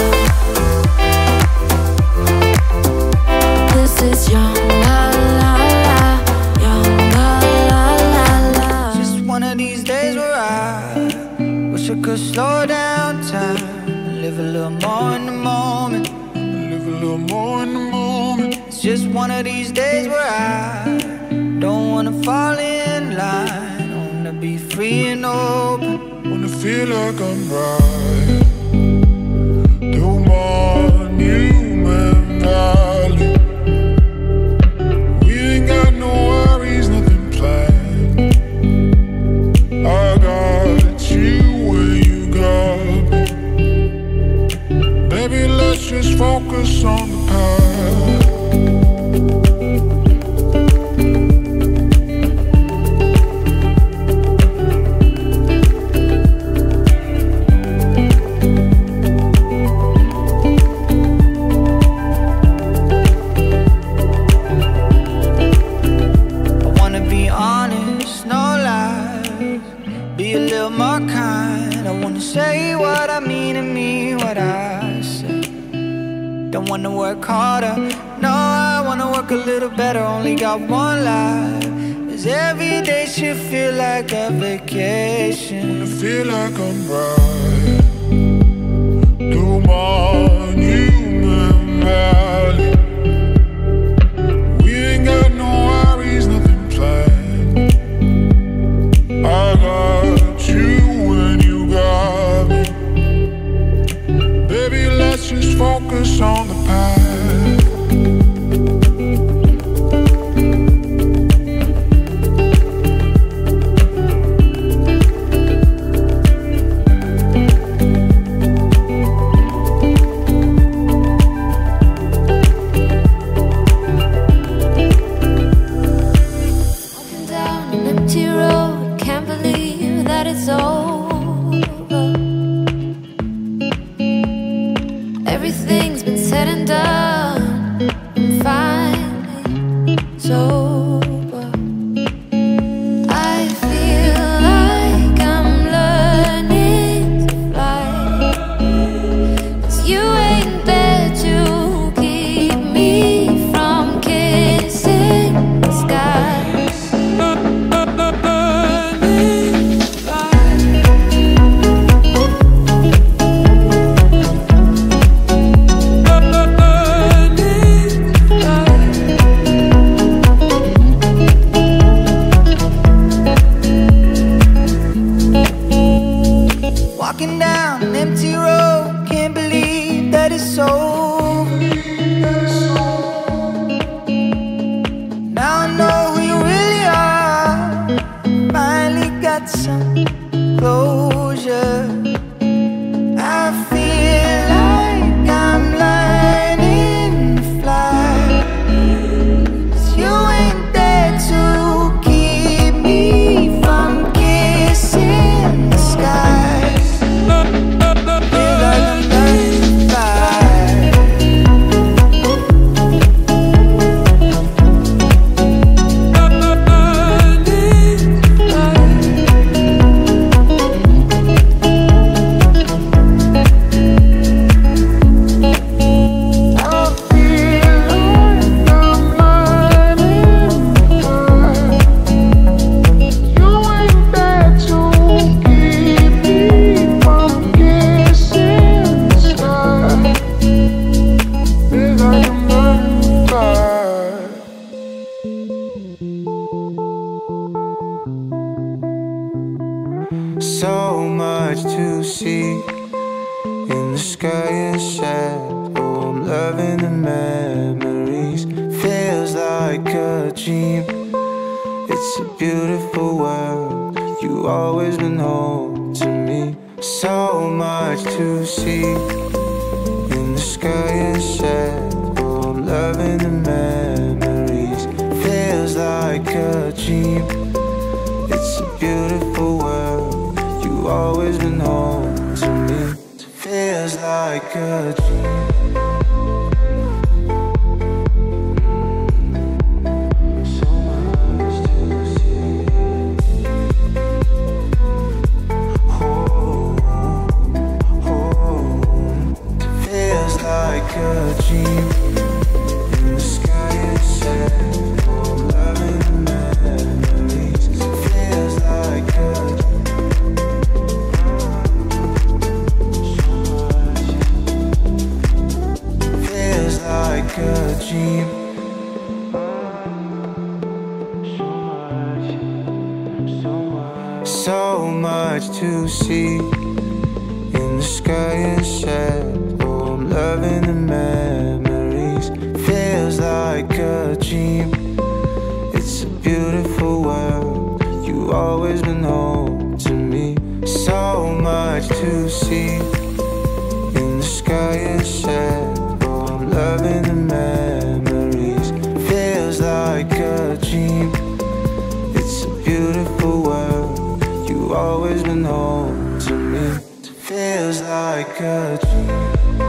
This is young la la la. Young la la la la. Just one of these days where I wish I could slow down time and live a little more in the moment. Live a little more in the moment. It's just one of these days where I don't wanna fall in line. I wanna be free and open. Wanna feel like I'm right. Do Monument Valley. We ain't got no worries, nothing planned. I got you where you got me. Baby, let's just focus on the past. I wanna be honest, no lies. Be a little more kind. I wanna say what I mean and mean what I say. Don't wanna work harder, no, I wanna work a little better. Only got one life, 'cause every day should feel like a vacation. Wanna feel like I'm right. Do Monument Valley. We ain't got no worries, nothing planned. I got you when you got me. Baby, let's just focus on the past. Walking down an empty road, can't believe that it's over. Everything's been said and done. I'm finally sober. I feel like I'm learning to fly. 'Cause you see in the sky and shadow. I'm loving the memories. Feels like a dream. It's a beautiful world. You always been home to me. So much to see in the sky and shadow. I'm loving the memories. Feels like a dream. It's a beautiful world. You always been home to me. It feels like a dream. Like a dream in the sky and shadow. I'm loving the memories. Feels like a feels like a dream. So much to see in the sky and shadow. Loving the memories. Feels like a dream. It's a beautiful world. You always been home to me. So much to see in the sky and shadow. I'm loving the memories. Feels like a dream. It's a beautiful world. You always been home to me. It feels like a dream.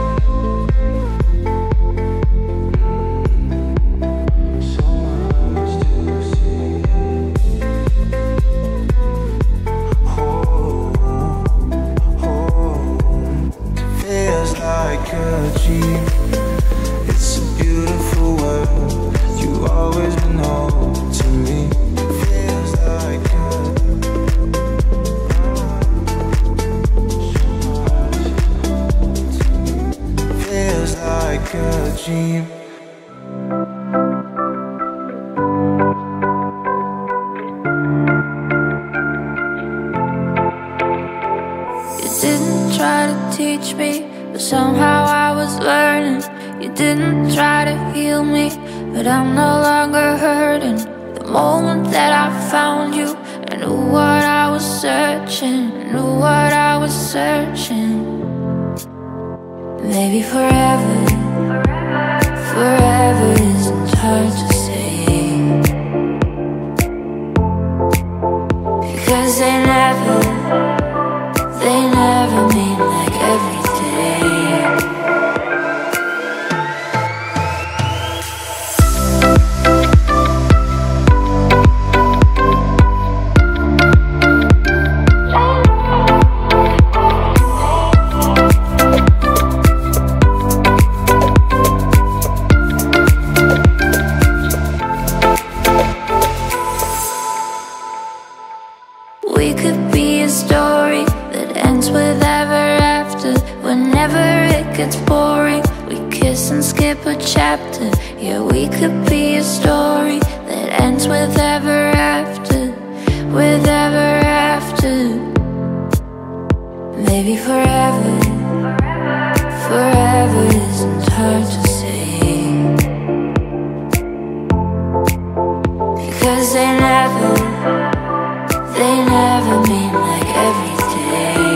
Like a dream. It's a beautiful world. You always been home to me. Feels like a feels like a dream. You didn't try to teach me, but somehow I was learning. You didn't try to heal me, but I'm no longer hurting. The moment that I found you, I knew what I was searching, knew what I was searching. Maybe forever, forever isn't hard to say, because they never mean like every day. We could be a story that ends with ever after. Whenever it gets boring, we kiss and skip a chapter. Yeah, we could be a story that ends with ever after, with ever after. Maybe forever, forever isn't hard to say, because they never mean like every day.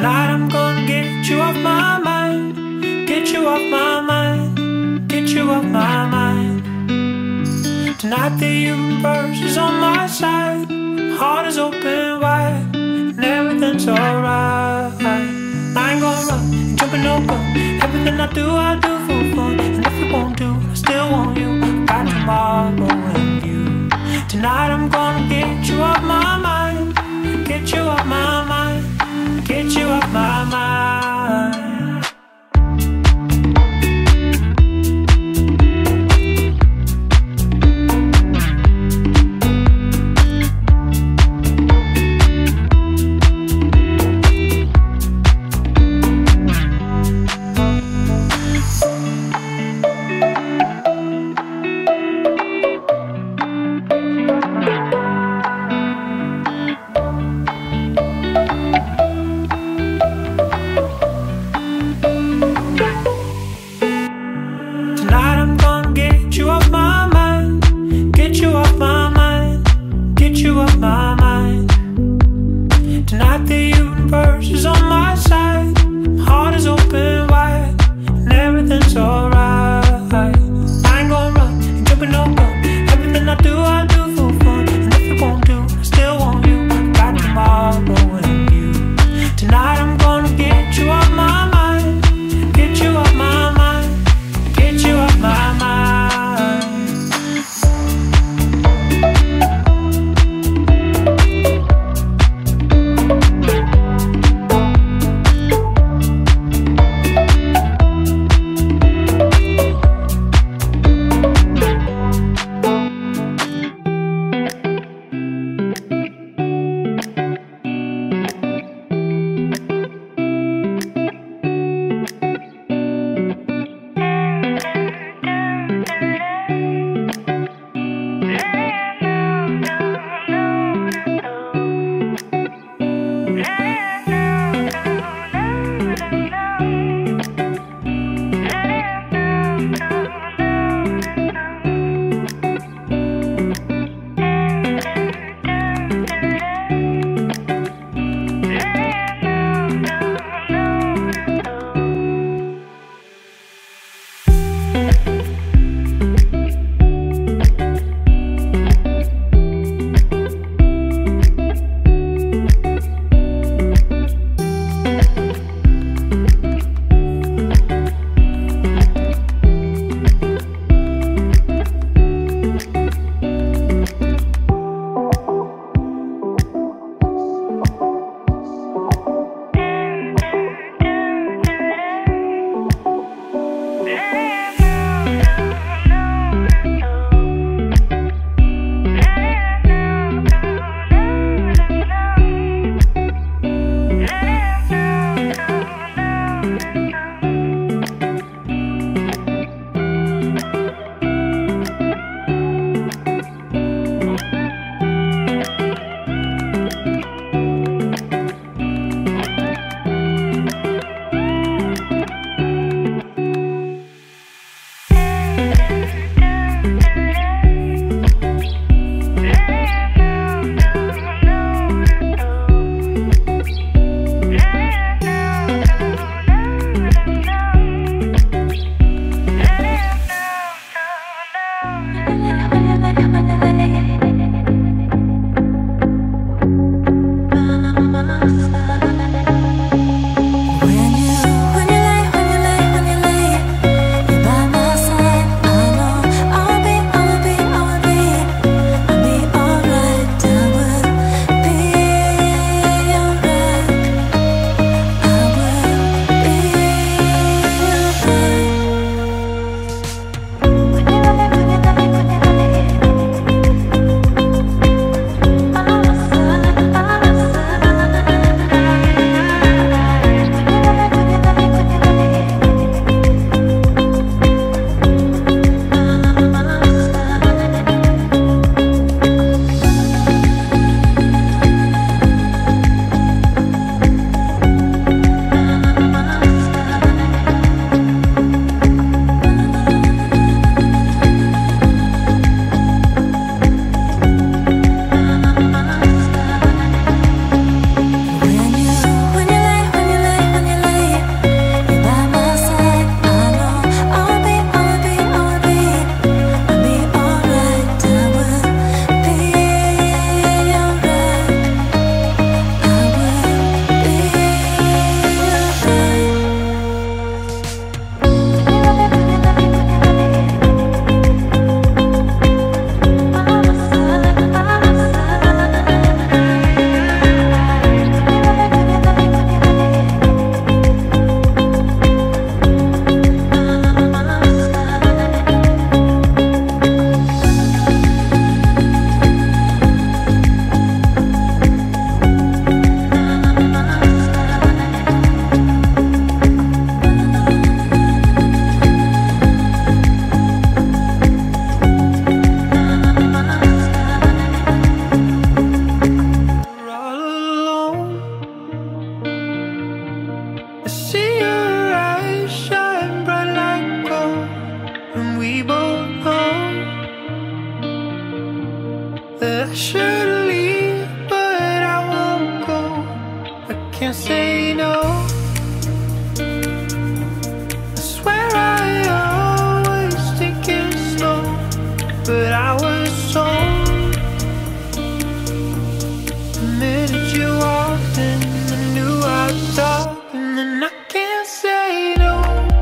Tonight I'm gonna get you off my mind. Get you off my mind. Get you off my mind. Tonight the universe is on my side. Heart is open wide and everything's alright. I ain't gonna run, jumping no gun. Everything I do for fun. And if you won't do, I still want you. Got tomorrow and you. Tonight I'm gonna get you off my mind. Get you off my mind. Get you off my mind. can't say no. I swear I always take it slow, but I was sold the minute you walked in. I knew I'd stop, and then I can't say no.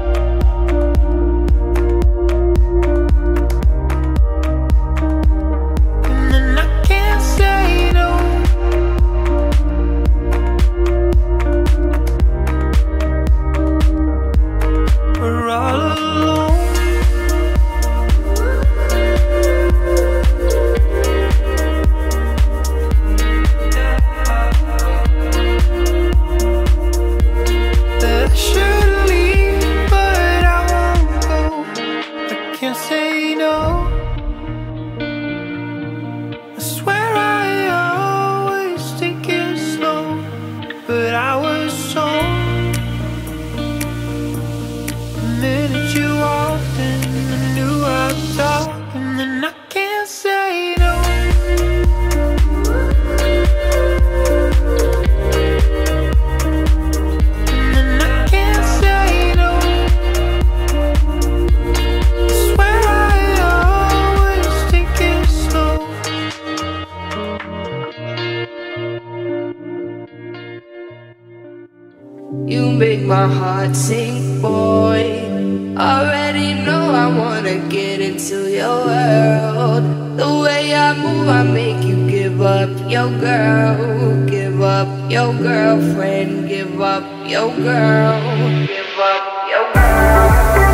You make my heart sing, boy. Already know I wanna get into your world. The way I move, I make you give up your girl, give up your girlfriend, give up your girl, give up your girl.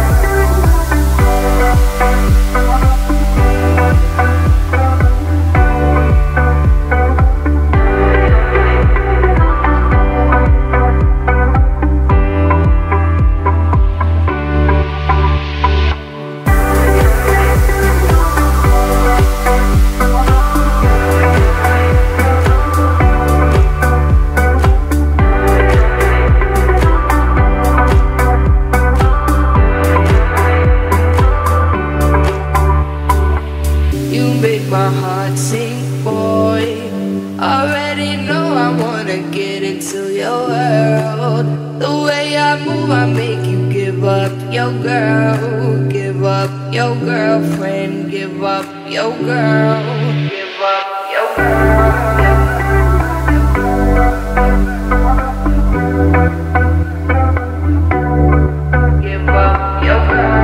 My heart sing, boy. Already know I wanna get into your world. The way I move, I make you give up your girl, give up your girlfriend, give up your girl, give up your girl. Give up your girl.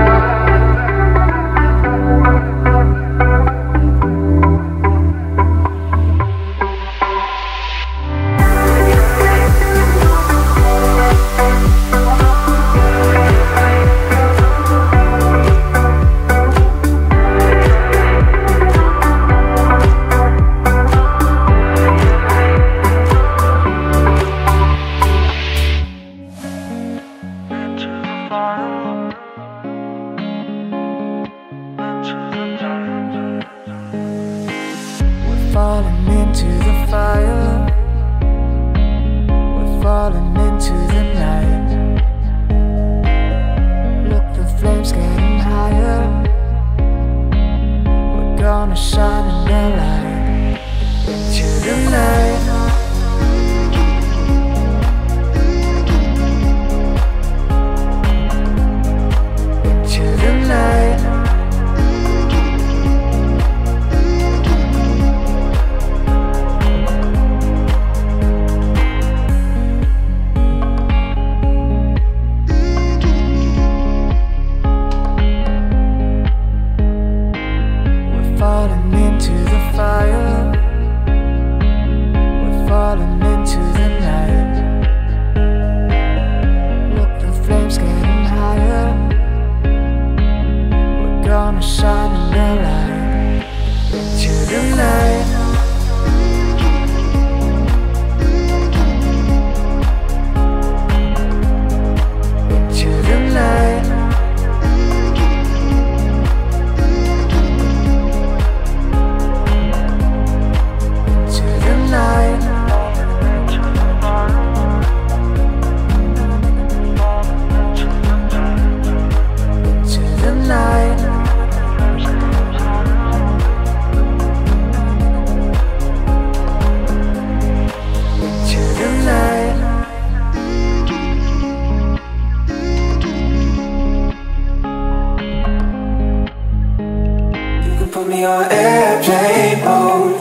me on airplane mode.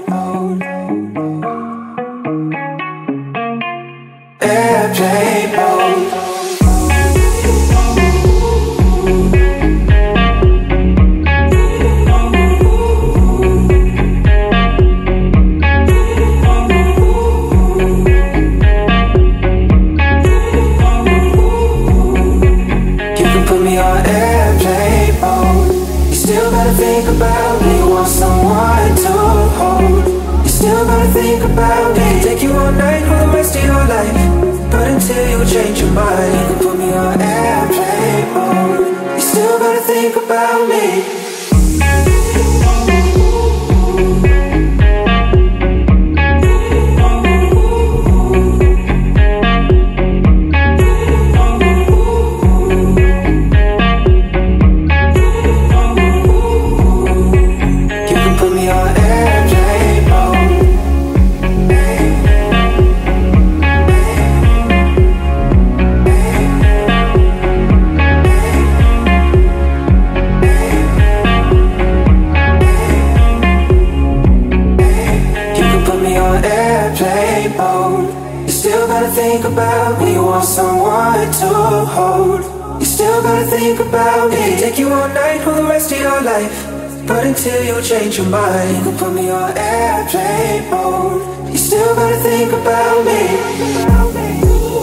Airplane mode. Think about me, want someone to hold. You still gotta think about me. Take you all night for the rest of your life, but until you change your mind, you can put me on airplane mode. You still gotta think about me. Think about me, you want someone to hold. You still gotta think about me. Take you all night for the rest of your life, but until you change your mind, you can put me on airplane mode. You still gotta think about me.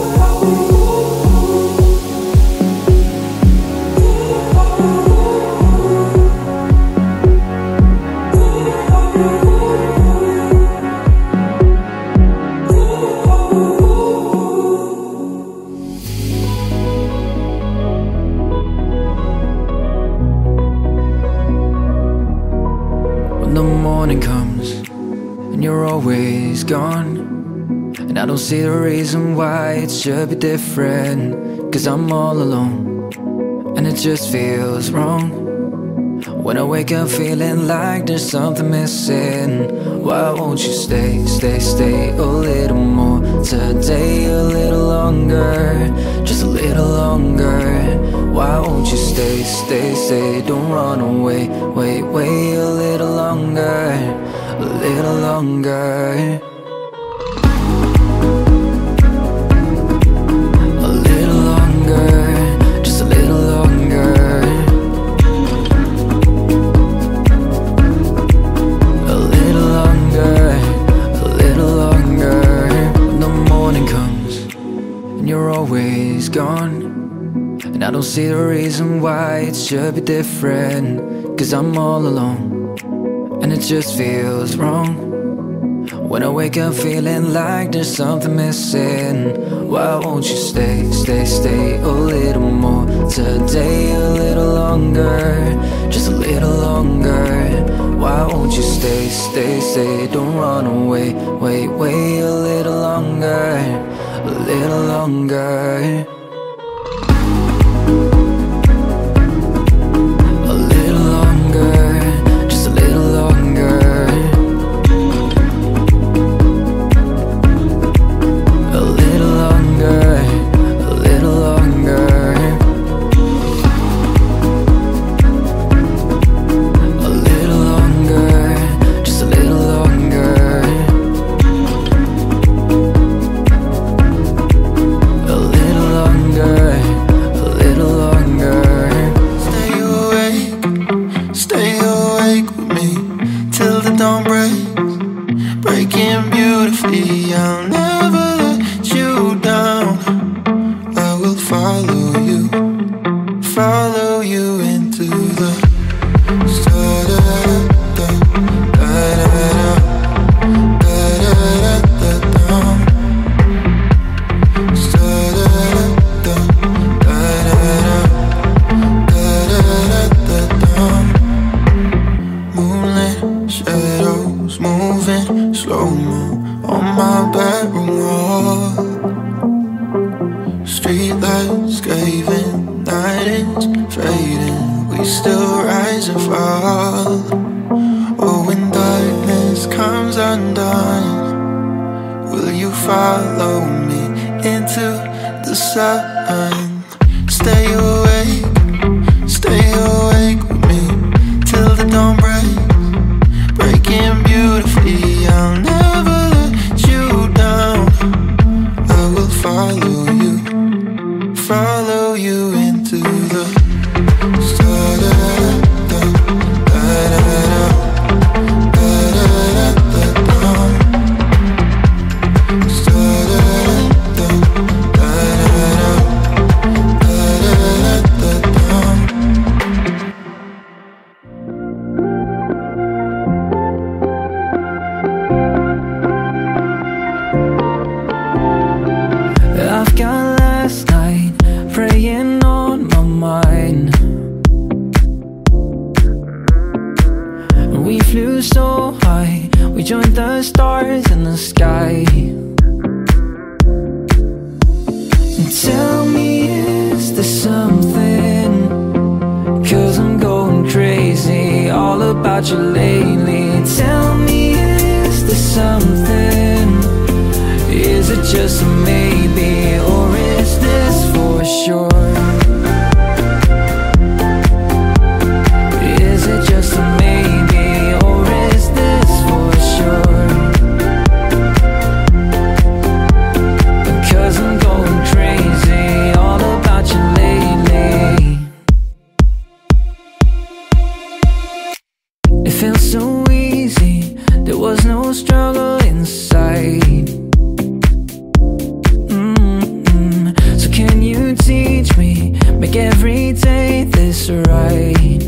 Always gone, and I don't see the reason why it should be different. Cause I'm all alone, and it just feels wrong. When I wake up feeling like there's something missing. Why won't you stay, stay, stay a little more today, a little longer, just a little longer. Why won't you stay, stay, stay, don't run away, wait, wait a little longer, a little longer. A little longer, just a little longer. A little longer, a little longer. When the morning comes and you're always gone, and I don't see the reason why it should be different. Cause I'm all alone, and it just feels wrong. When I wake up feeling like there's something missing. Why won't you stay, stay, stay a little more today, a little longer, just a little longer. Why won't you stay, stay, stay, don't run away, wait, wait a little longer, a little longer. Stay awake with me till the dawn breaks. follow you into the I've got last night praying on my mind. We flew so high, we joined the stars in the sky. Tell me, is there something? 'Cause I'm going crazy all about you lately. Tell me, is there something? Is it just a maybe, or is this for sure? Is it just a maybe, or is this for sure? Because I'm going crazy all about you lately. It felt so easy, there was no struggle inside. Can you teach me, make every day this right?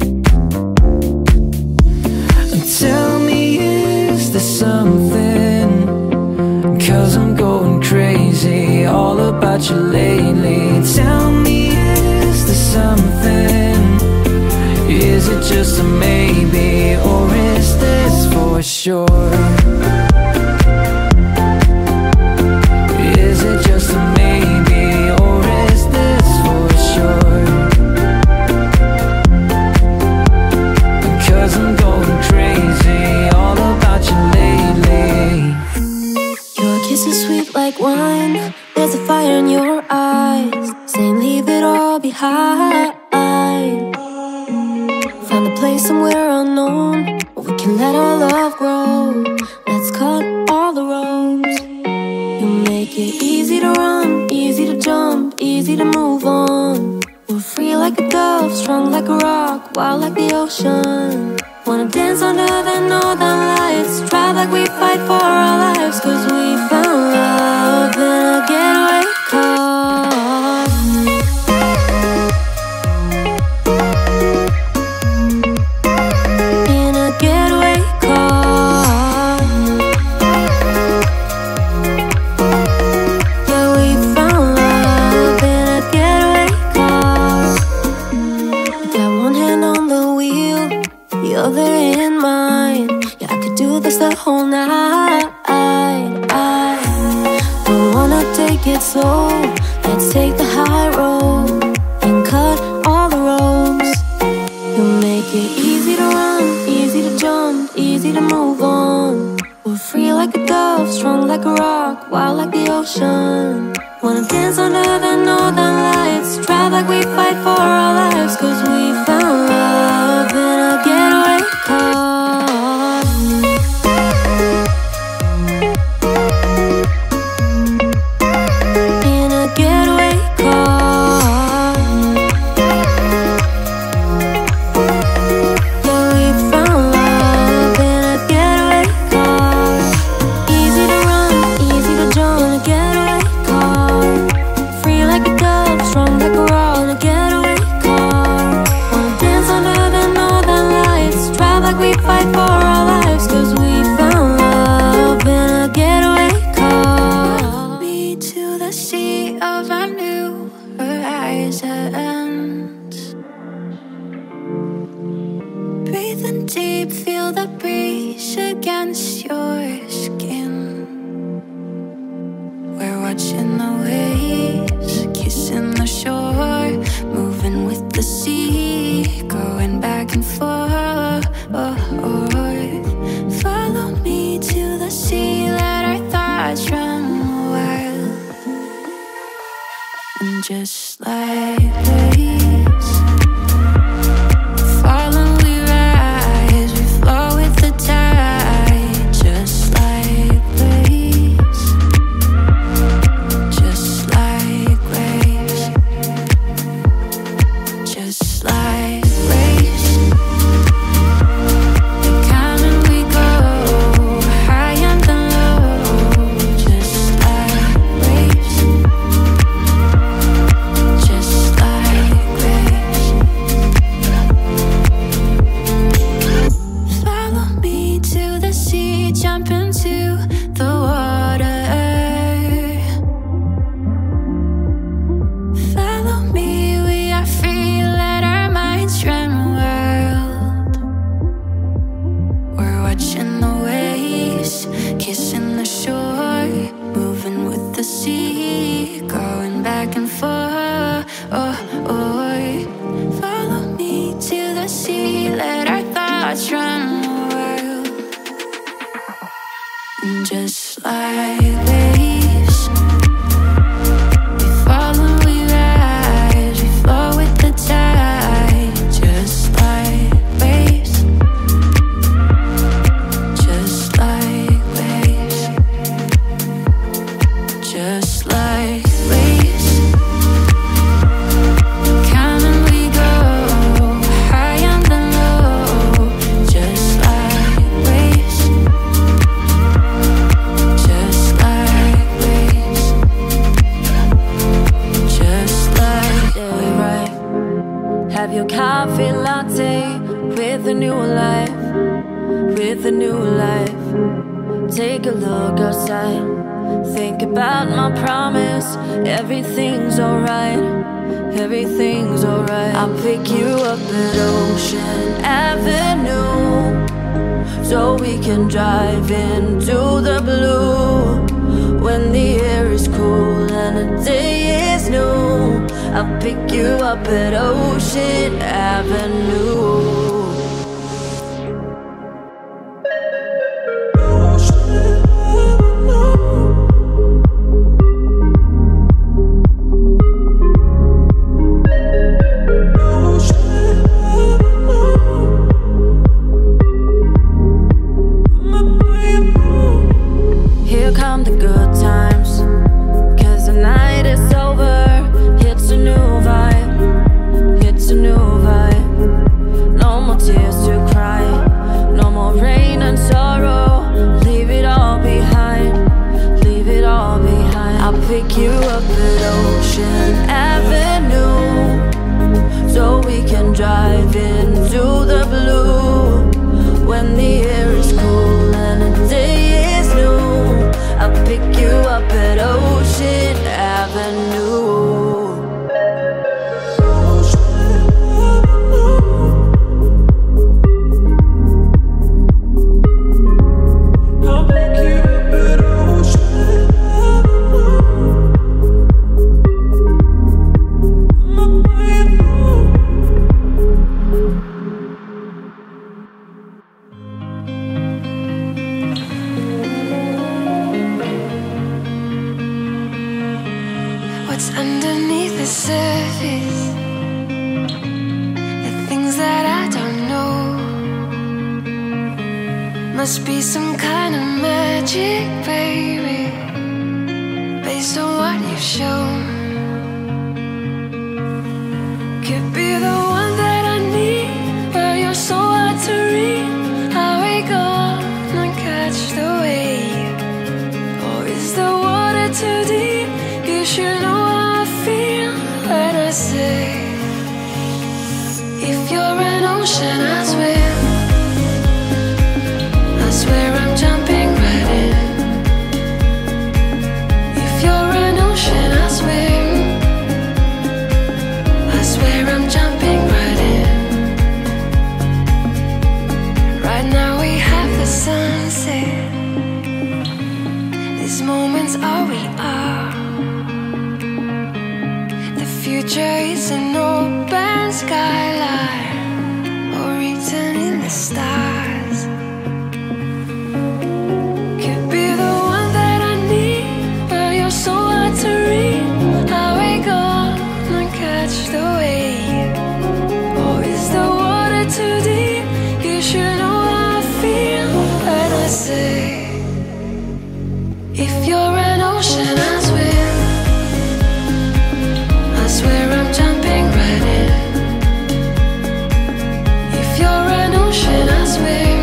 Tell me, is there something? 'Cause I'm going crazy all about you lately. Tell me, is there something? Is it just a maybe, or is this for sure? Is it just a maybe, or is this for sure? Because I'm going crazy all about you lately. Your kiss is sweet like wine. There's a fire in your eyes, saying leave it all behind. Find a place somewhere unknown where we can let our love grow. Let's cut all the ropes. You make it easy to run, easy to jump, easy to move on. We're free like a dove, strong like a rock, wild like the ocean. Wanna dance under the northern lights, drive like we fight for our lives. 'Cause we found love in a getaway car. In a getaway car. Yeah, we found love in a getaway car. Got one hand on the wheel, the other in mine. Yeah, I could do this the whole night. I don't wanna take it slow. Let's take the high road and cut all the ropes. You make it easy to run, easy to jump, easy to move on. We're free like a dove, strong like a rock, wild like the ocean. Wanna dance under the northern lights, drive like we fight for our lives. 'Cause we found love in a getaway car. In a getaway car. Yeah, we found love in a getaway car. Easy to run, easy to jump in a getaway car. Free like a dove, strong like a rock in a getaway car. Wanna dance under the northern lights, drive like we fight for our lives. 'Cause we found love in a getaway car. Me to the sea of our new horizons. Breathing deep, feel the breeze against your skin. We're watching the waves, kissing the shore, moving with the sea, going back and forth. Follow me to the sea, let our thoughts run wild. And just like waves, follow we rise, we flow with the tide. Just like waves, just me, going back and forth. Follow me to the sea, let our thoughts run wild. Just like waves, we fall and we rise, we flow with the tide. Just like waves, just like waves, just like waves. Come and we go, high and then low. Just like waves, just like waves, just like we ride. Have your coffee latte with a new life, with a new life. Take a look outside, think about my promise. Everything's alright, everything's alright. I'll pick you up at Ocean Avenue, so we can drive into the blue. When the air is cool and the day is new, I'll pick you up at Ocean Avenue. Here come the good times, 'cause the night is over. It's a new vibe, it's a new vibe. No more tears to cry, no more rain and sorrow. Leave it all behind, leave it all behind. I'll pick you up at Ocean Avenue, so we can drive into the blue. When the air is cool and the day is new, I'll pick you up at Ocean Avenue. I'll pick you up at Ocean What's underneath the surface? The things that I don't know. Must be some kind of magic, baby, based on what you've shown. Could be the one that I need, but you're so hard to read. I wake up and catch the wave, or is the water too deep? You should know how I feel when I say, if you're an ocean, I swim. I swear I'm jumping right in. If you're an ocean, I swim. I swear I'm jumping right in. Right now we have the sunset. These moments are we are. The future is an open skyline, or written in the stars. Could be the one that I need, but you're so hard to read. I wake up and catch the wave, or is the water too deep? You should know how I feel when I say, if you're an ocean, I swim. I swear I'm jumping right in. If you're an ocean, I swim.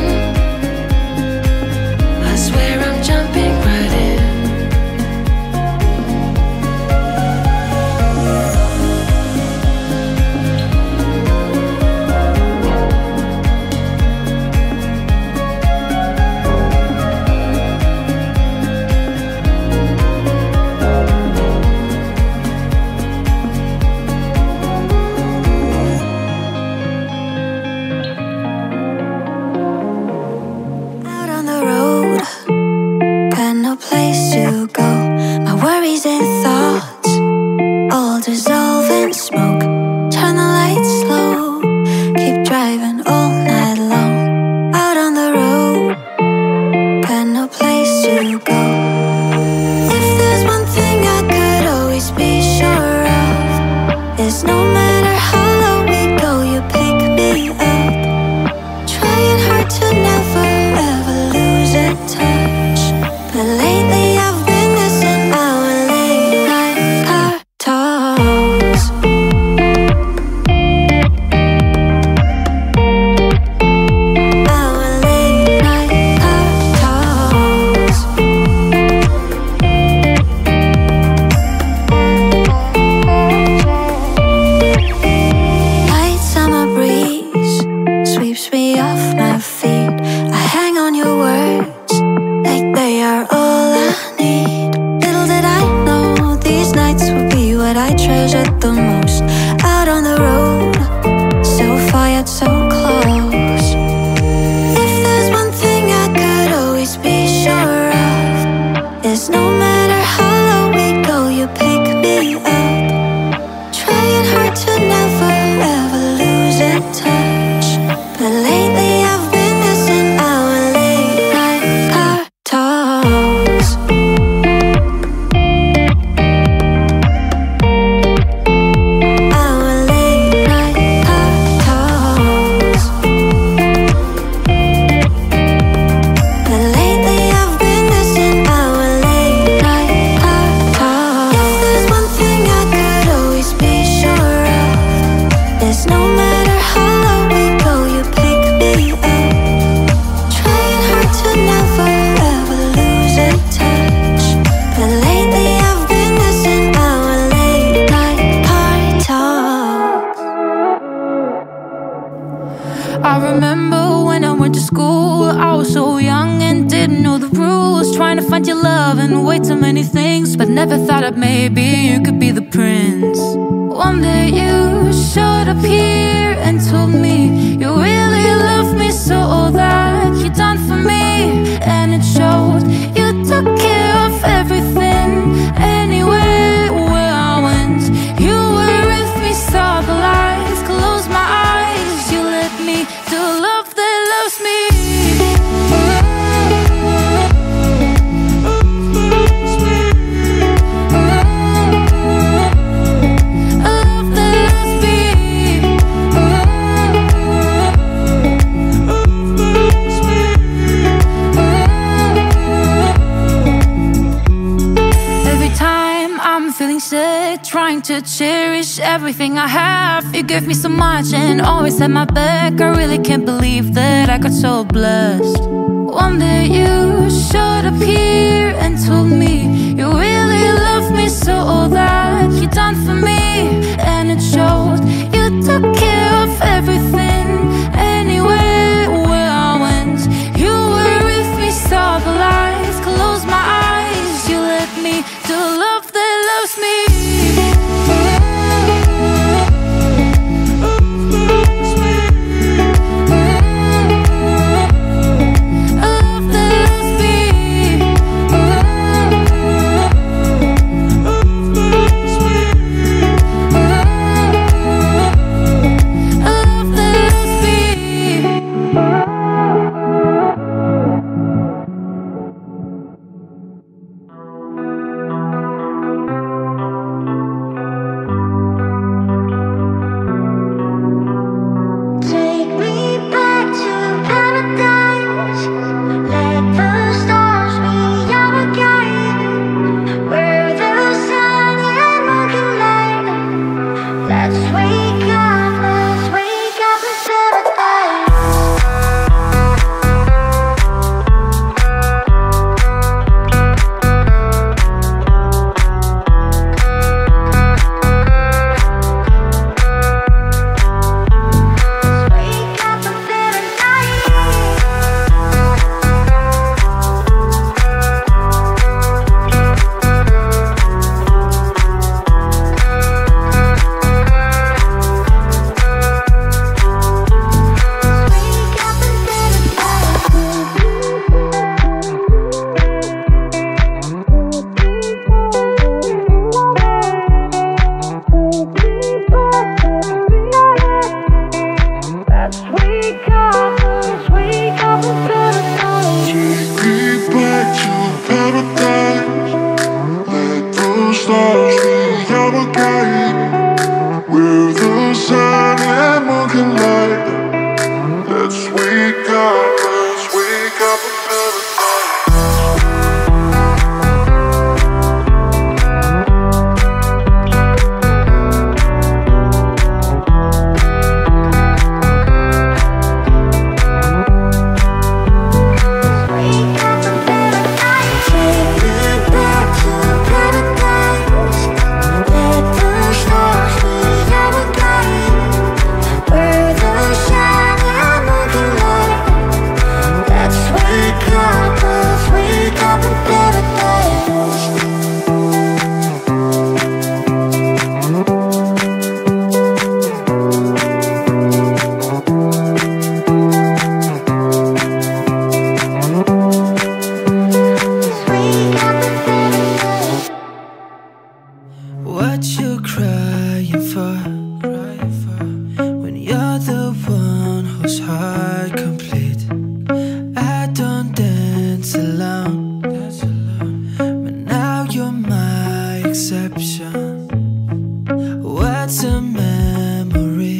I treasured the most. Out on the road, so far yet so close. If there's one thing I could always be sure of, is no matter how low we go, you pick me up. Trying hard to never ever lose in touch, but lately I've been missing our late night car talks. Our late night car talks. But lately I've been missing our late night car talks. If there's one thing I could always be sure of, is no matter how low we go, you pick me up. Trying hard to never ever lose in touch, but lately I've been missing our late night car talks. I remember when I went to school, I was so young and didn't know the rules. Trying to find your love and way too many things, but never thought that maybe you could be the prince. One day you showed up here and told me you really love me, so all that you done for me, and it showed. You took care of everything. Anywhere where I went, you were with me, saw the lights, closed my eyes. You let me do love that loves me. Every time I'm feeling sick, trying to cherish everything I have. You gave me so much and always had my back. I really can't believe that I got so blessed. One day you showed up here and told me you really love me, so all that you done for me, and it showed. You took care of everything. Anywhere where I went, you were with me, saw the lights, closed my eyes. You let me do love that loves me. Love that loves me. Love that loves me. Take me back to paradise. Let the stars be our guide, where the sun and moon collide. Let's wake up in paradise. Wake up in Let's wake up in paradise. Take me back to paradise. Let those stars be our guide, where the sun and moon collide. Let's wake up in paradise. Wake up in paradise. Take me back to paradise. Let the what you're crying for, when you're the one whose heart complete. I don't dance alone, but now you're my exception. What's a memory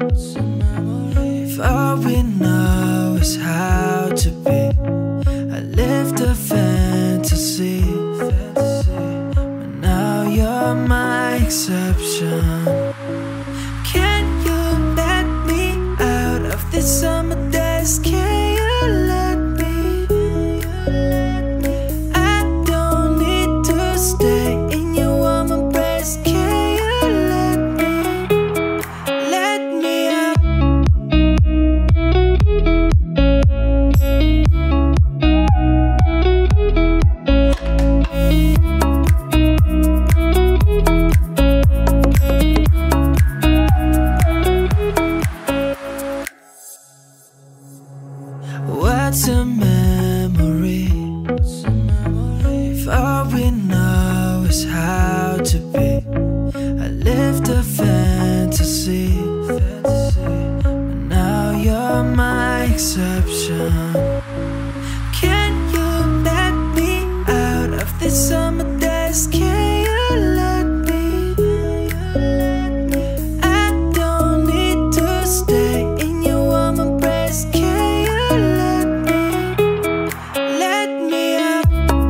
if all we know is how to be? I lived a fantasy, but now you're my exception. Can you let me out of this summer days? Can you let me? I don't need to stay in your warm embrace. Can you let me? Let me out. What's a memory if all we know is how to be? I lived a fantasy, but now you're my exception. Can you let me out of this summer days? Can you let me? I don't need to stay in your warm embrace. Can you let me? Let me out.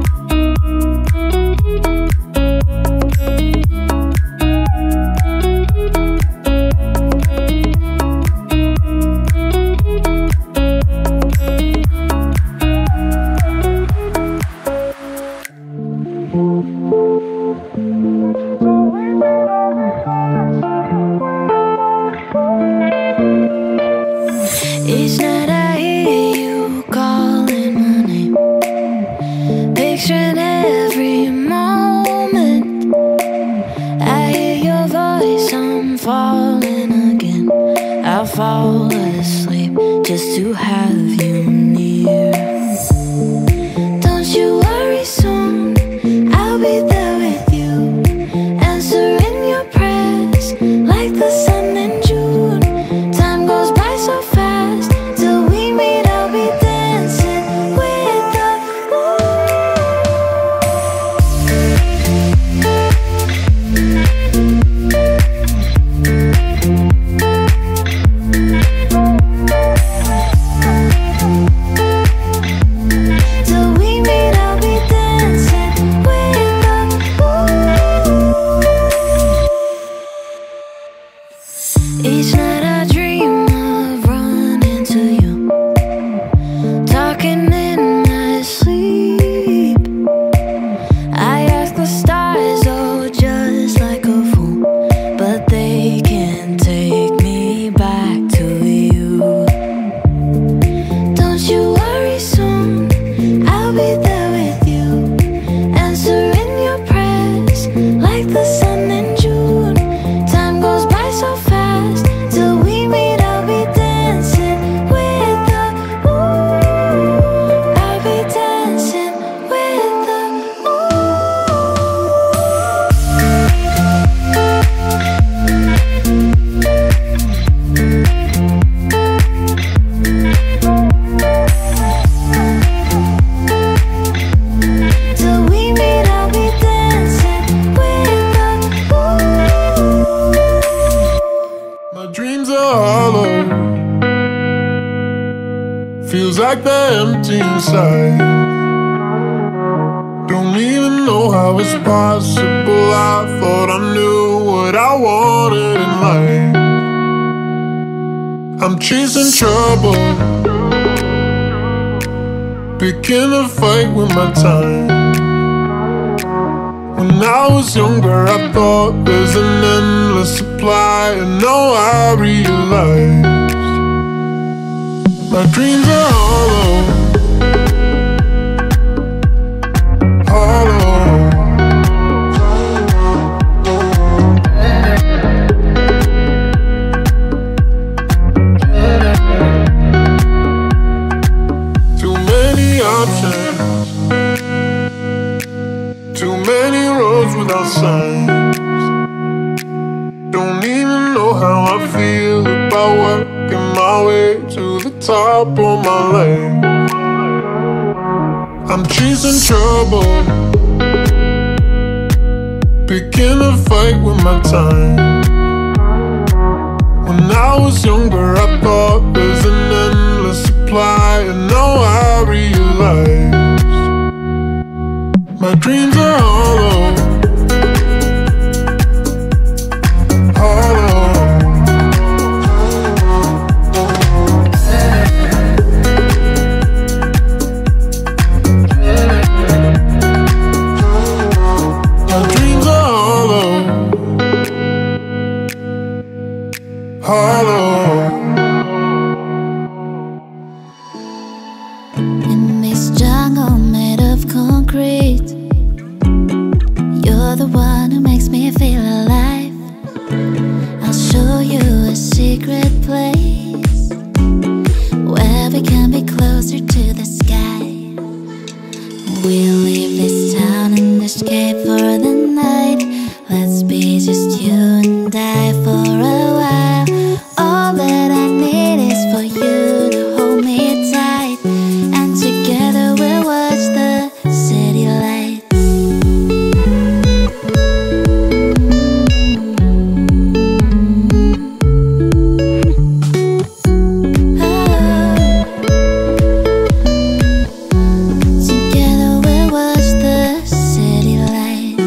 Each night I hear you calling my name, picturing every moment. I hear your voice, I'm falling again. I'll fall asleep just to have you near. Don't you worry, soon I'll be there with you, answering your prayers like the sun in June. Time goes by so fast, till we meet I'll be dancing with the till we meet I'll be dancing with the Each night I dream of running to you, talking in my sleep. I ask the stars, oh, just like a fool, but they can't take me back to you. Don't you worry, soon I'll be there with you, answering your prayers like the sun in June. Time goes by so fast, till we meet I'll be dancing with the I'll be dancing with the till we meet I'll be dancing with the My dreams are hollow, feels like they're empty inside. Don't even know how it's possible. I thought I knew what I wanted in life. I'm chasing trouble, picking a fight with my time. When I was younger, I thought there's an endless supply, and now I realized my dreams are hollow, hollow. Too many options, too many roads without signs. how I feel about working my way to the top of my life. I'm chasing trouble, picking a fight with my time. When I was younger, I thought there's an endless supply, and now I realize my dreams are hollow. In this jungle made of concrete, you're the one who makes me feel alive. I'll show you a secret place where we can be closer to the sky. We'll leave this town and escape for the night. Let's be just you and I for a while. All that I need is for you to hold me tight, and together we'll watch the city lights. Together we'll watch the city lights.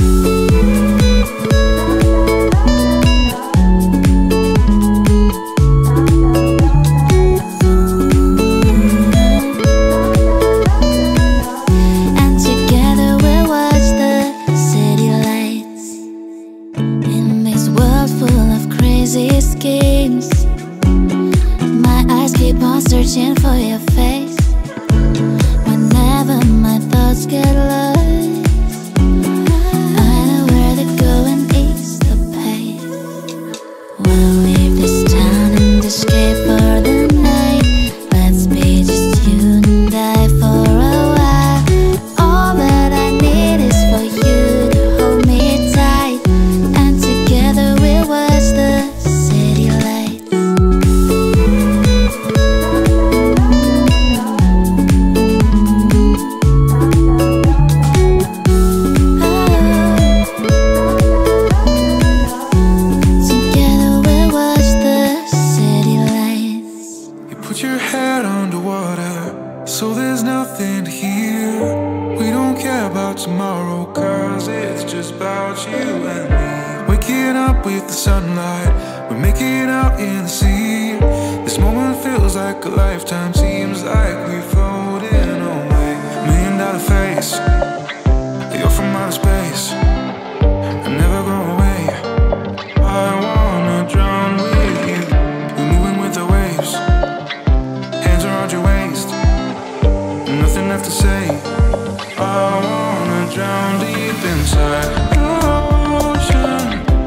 And together we'll watch the city lights. In this world full of crazy schemes, my eyes keep on searching for your face. Whenever my thoughts get lost, I know where to go and ease the pain. We'll leave this town and escape for the night. Let's be just you and I for a while. All that I need is for you to hold me tight, and together we'll watch the city lights. Together we'll watch the city lights. You put your head underwater, so there's nothing to hear. We don't care about tomorrow, cause it's just about you and me. Waking up with the sunlight, we're making out in the sea. This moment feels like a lifetime, seems like we're floating away. $1,000,000 face, you're from outer space, and never go away. I wanna drown with you, we're moving with the waves. Hands around your waist, nothing left to say. I wanna drown deep inside your ocean,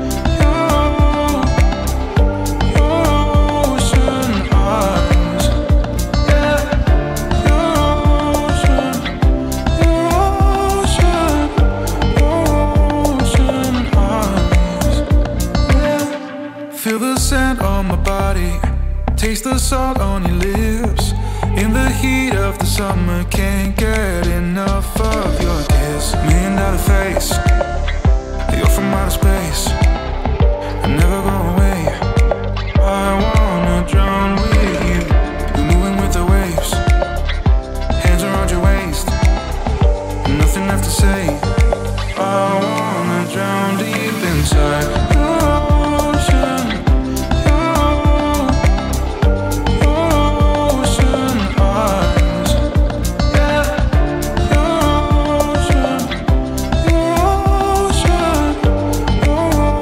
your ocean eyes. Yeah, your ocean, your ocean, your ocean eyes. Yeah. Feel the scent on my body, taste the salt on your lips. In the heat of the summer, can't get enough of your kiss. $1,000,000 face, you're from outer space, and never go away. I wanna drown with you, we're moving with the waves. Hands around your waist, nothing left to say. I wanna drown deep inside your ocean, your ocean eyes. Yeah, your ocean, your ocean, your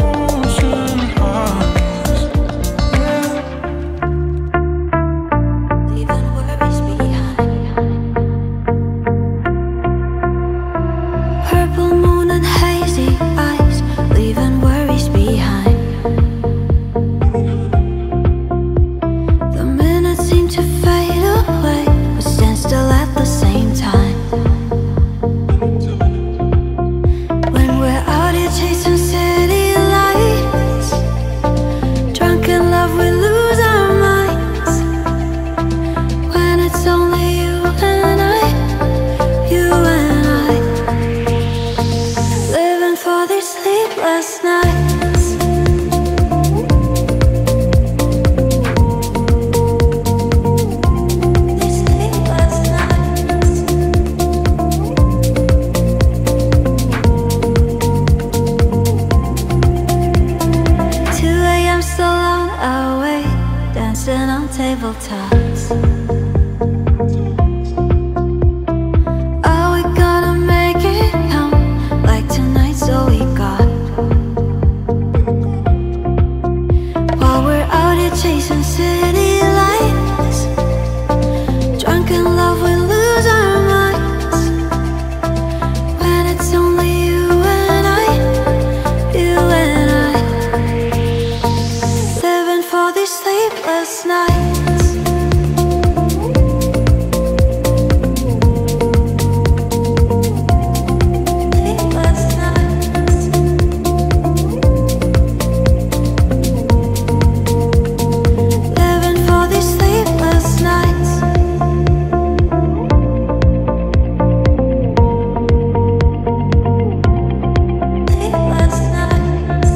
devil talks. Are we gonna make it count like tonight's all we got? While we're out here chasing city lights, drunk in love we lose our minds. When it's only you and I, you and I, living for these sleepless nights. Sleepless nights. Living for these sleepless nights. Sleepless nights.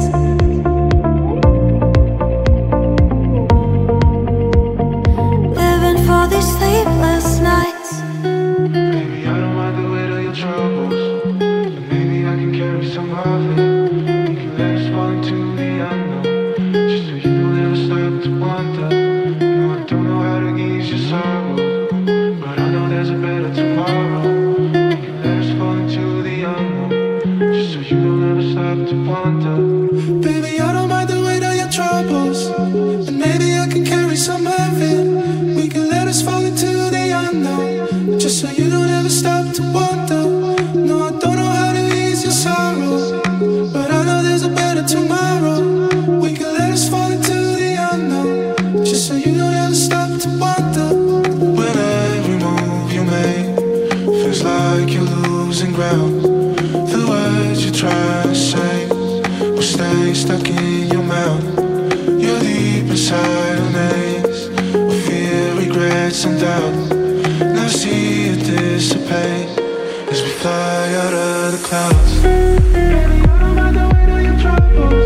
Living for these sleepless nights. Baby, I don't mind the weight of your troubles, but maybe I can carry some of it. We can let us fall into the unknown, just so you don't ever stop to wonder. No, I don't know how to ease your sorrow, but I know there's a better tomorrow. We can let us fall into the unknown, just so you don't ever stop to wonder. Baby, I don't mind the weight of your troubles, but maybe I can carry some of it. We can let us fall into the unknown, just so you don't ever stop to wonder. No, I don't know how to ease your sorrow, but I know there's a better tomorrow. We can let us fall into the unknown, just so you don't ever stop to wonder. When every move you make feels like you're losing ground, the words you try to say will stay stuck in your mouth. You're deep inside a maze of fear, regrets and doubt. Now see it dissipate as we fly out of the clouds. Baby, I don't mind the weight of your troubles.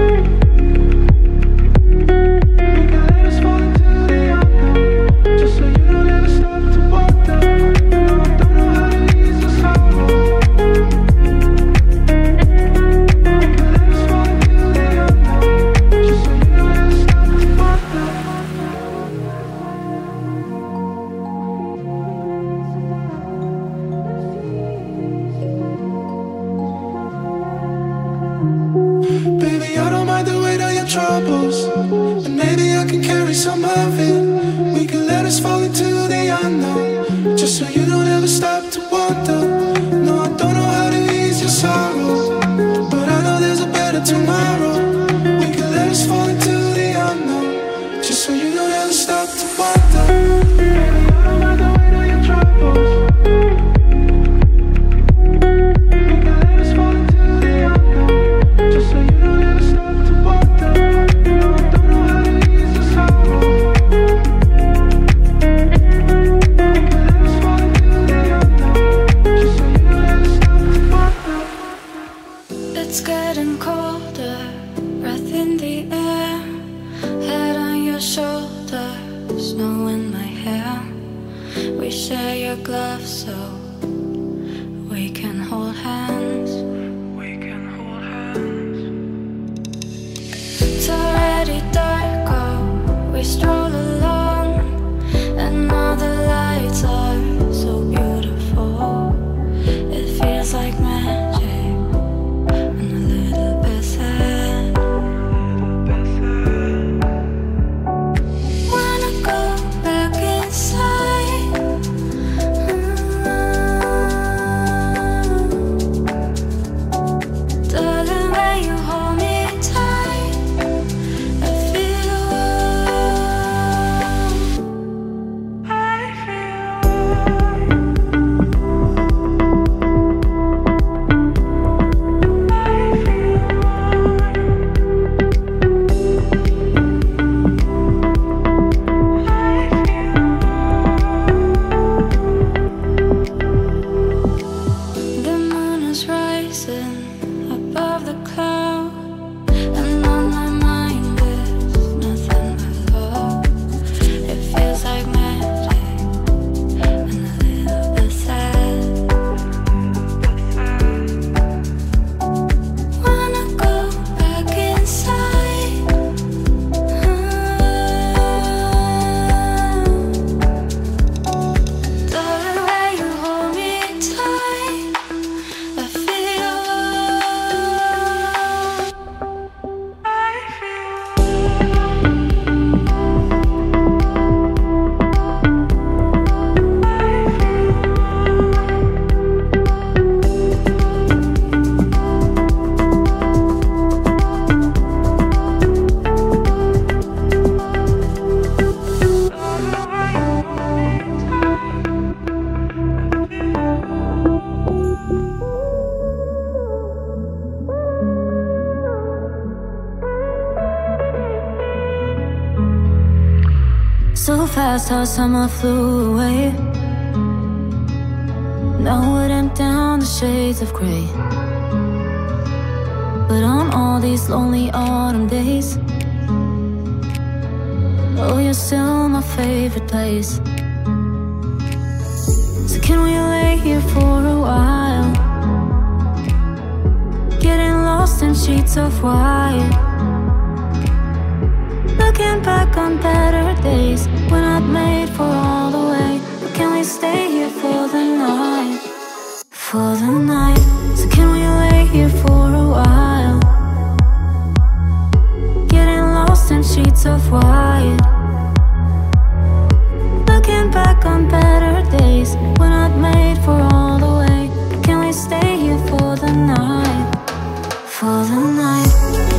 We can let us fall into the unknown, just so you don't ever stop to wonder. No, I don't know how to ease your sorrow. We can let us fall into the unknown, just so you don't ever stop to wonder. Baby, I don't mind the weight of your troubles, and maybe I can carry some of it. We can let us fall into the unknown, just so you don't ever stop to wonder. No, I don't know how to ease your sorrow, but I know there's a better tomorrow. We can let us fall into the unknown, just so you don't ever stop to wonder. Baby, I don't mind the weight of your troubles. We can let us fall into the unknown, just so you don't ever stop to wonder. No, I don't know how to ease your sorrow. We can let us fall into the unknown, just so you don't ever stop to wonder. It's getting colder, breath in the air, head on your shoulder, snow in my hair. We share your gloves so we can hold hands. We can hold hands. It's already dark, oh, we stroll along, and all the lights are so beautiful. It feels like magic, and a little bit sad. Wanna go back inside. So fast how summer flew away. Now it went down the shades of gray. But on all these lonely autumn days, oh, you're still my favorite place. So can we lay here for a while, getting lost in sheets of white, looking back on better days we're not made for all the way. But can we stay here for the night? For the night. So can we lay here for a while, getting lost in sheets of white, looking back on better days we're not made for all the way. But can we stay here for the night? For the night.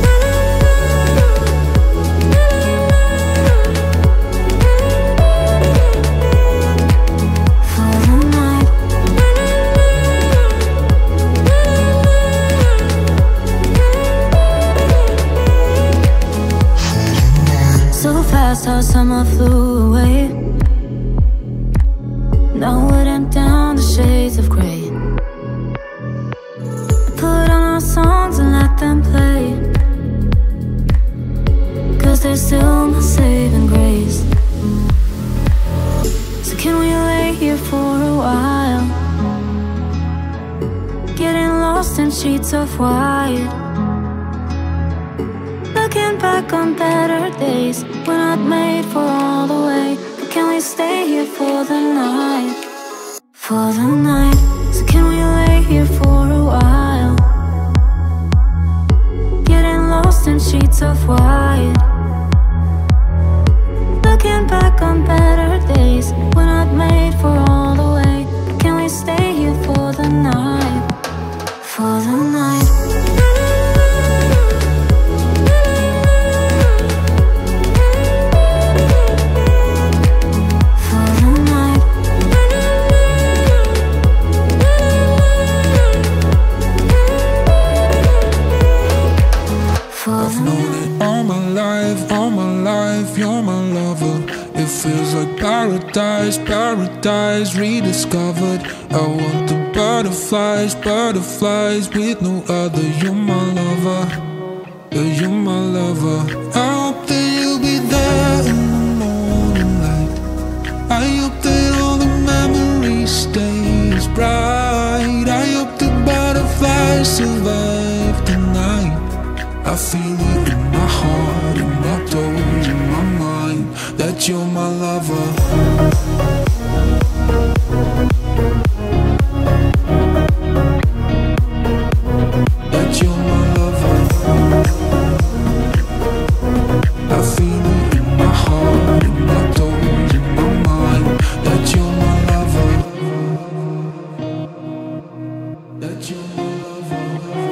How summer flew away. Now it went down the shades of gray. Put on our songs and let them play, 'cause they're still my saving grace. So can we lay here for a while, getting lost in sheets of white, looking back on better days we're not made for all the way. But can we stay here for the night? For the night. So can we lay here for a while, getting lost in sheets of white, looking back on better days we're not made for all the way. But can we stay here for the night? For the night. You're my lover. It feels like paradise, paradise rediscovered. I want the butterflies, butterflies with no other. You're my lover, yeah, you're my lover. I hope that you'll be there in the morning light. I hope that all the memories stays bright. I hope the butterflies survive the night. I feel it in my heart, in my toes, in my mind, that you're my lover. That you're my lover. I feel it in my heart, in my toes, in my mind, that you're my lover. That you're my lover.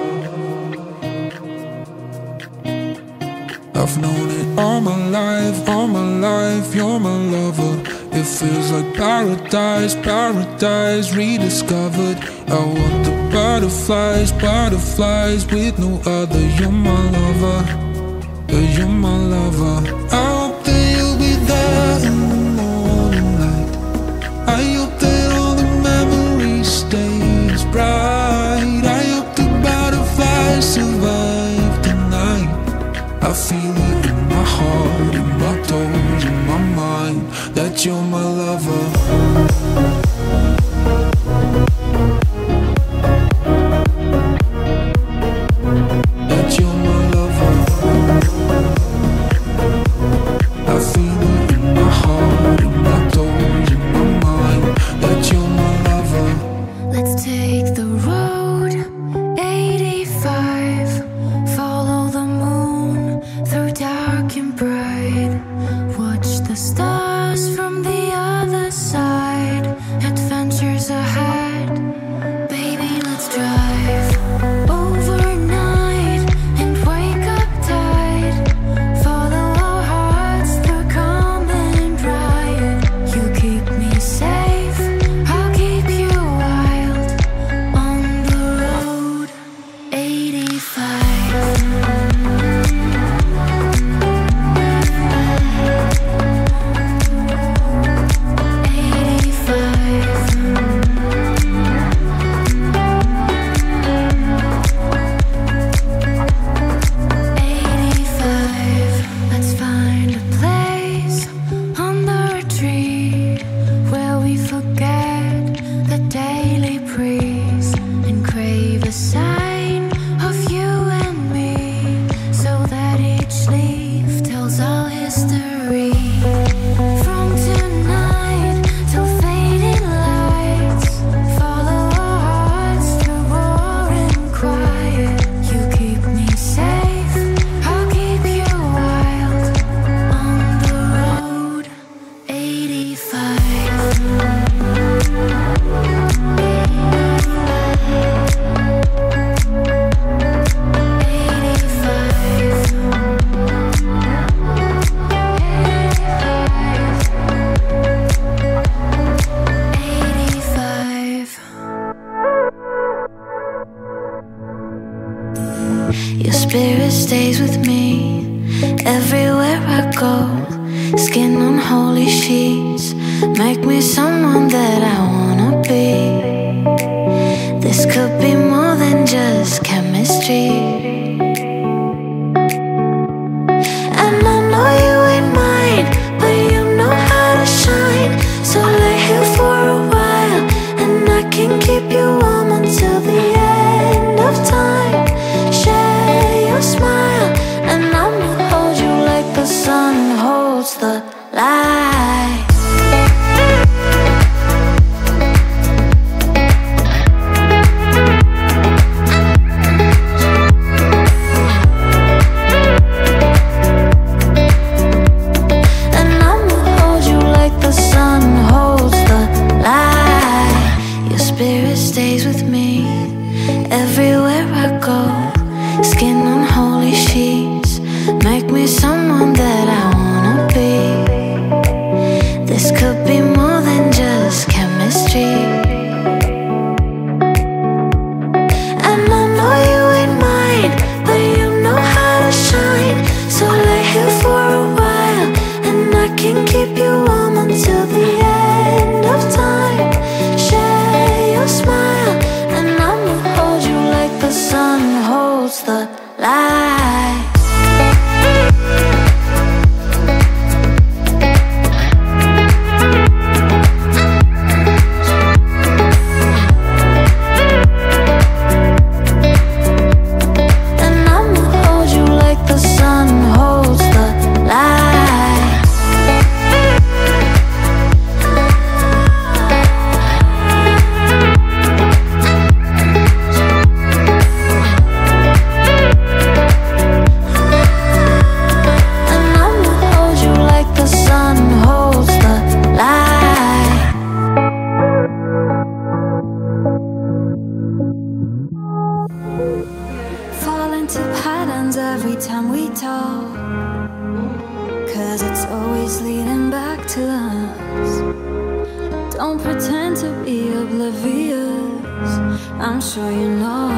I've known it all my life, you're my lover. It feels like paradise, paradise rediscovered. I want the butterflies, butterflies with no other. You're my lover, yeah, you're my lover. I hope that you'll be there in the morning light. I hope that all the memories stays bright. I hope the butterflies survive the night. I feel it in my heart, in my toes, in my mind, that you're my lover. That you're my lover. I feel it in my heart, in my toes, in my mind, that you're my lover. Let's take the road 85, follow the moon through dark and bright, watch the stars from the other side, go. Skin on holy sheets, make me someone that I wanna be. This could be more than just chemistry. And I know you ain't mine, but you know how to shine. So lay here for a while, and I can keep you warm until the end of time. Share your smile, and I'ma hold you like the sun holds the light. And I'ma hold you like the sun holds the light. Your spirit stays with me everywhere I go. Skin on holy sheets, make me someone that I wanna be. This could be more than just chemistry. And I know you ain't mine, but you know how to shine. So lay here for a while, and I can keep you warm until the end of time. Share your smile, and I'ma hold you like the sun holds the light. And I'ma hold you like the sun holds the light. And I'ma hold you like the sun holds the light. Fall into patterns every time we talk, 'cause it's always leading back to us. Don't pretend to be oblivious, I'm sure you know.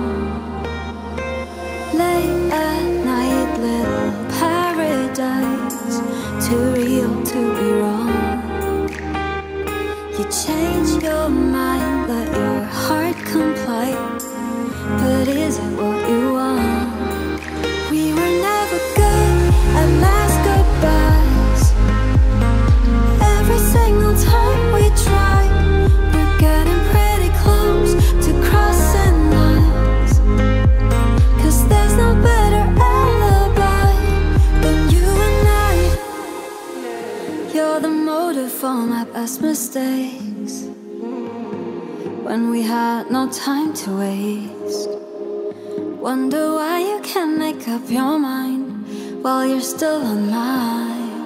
Late at night, little paradise, too real to be wrong. You change your mind, let your heart comply, but is it what you want? We were never good at last goodbyes. Every single time we try, we're getting pretty close to crossing lines. 'Cause there's no better alibi than you and I. You're the motive for my past mistakes, when we had no time to waste. Wonder why you can't make up your mind while you're still on mine.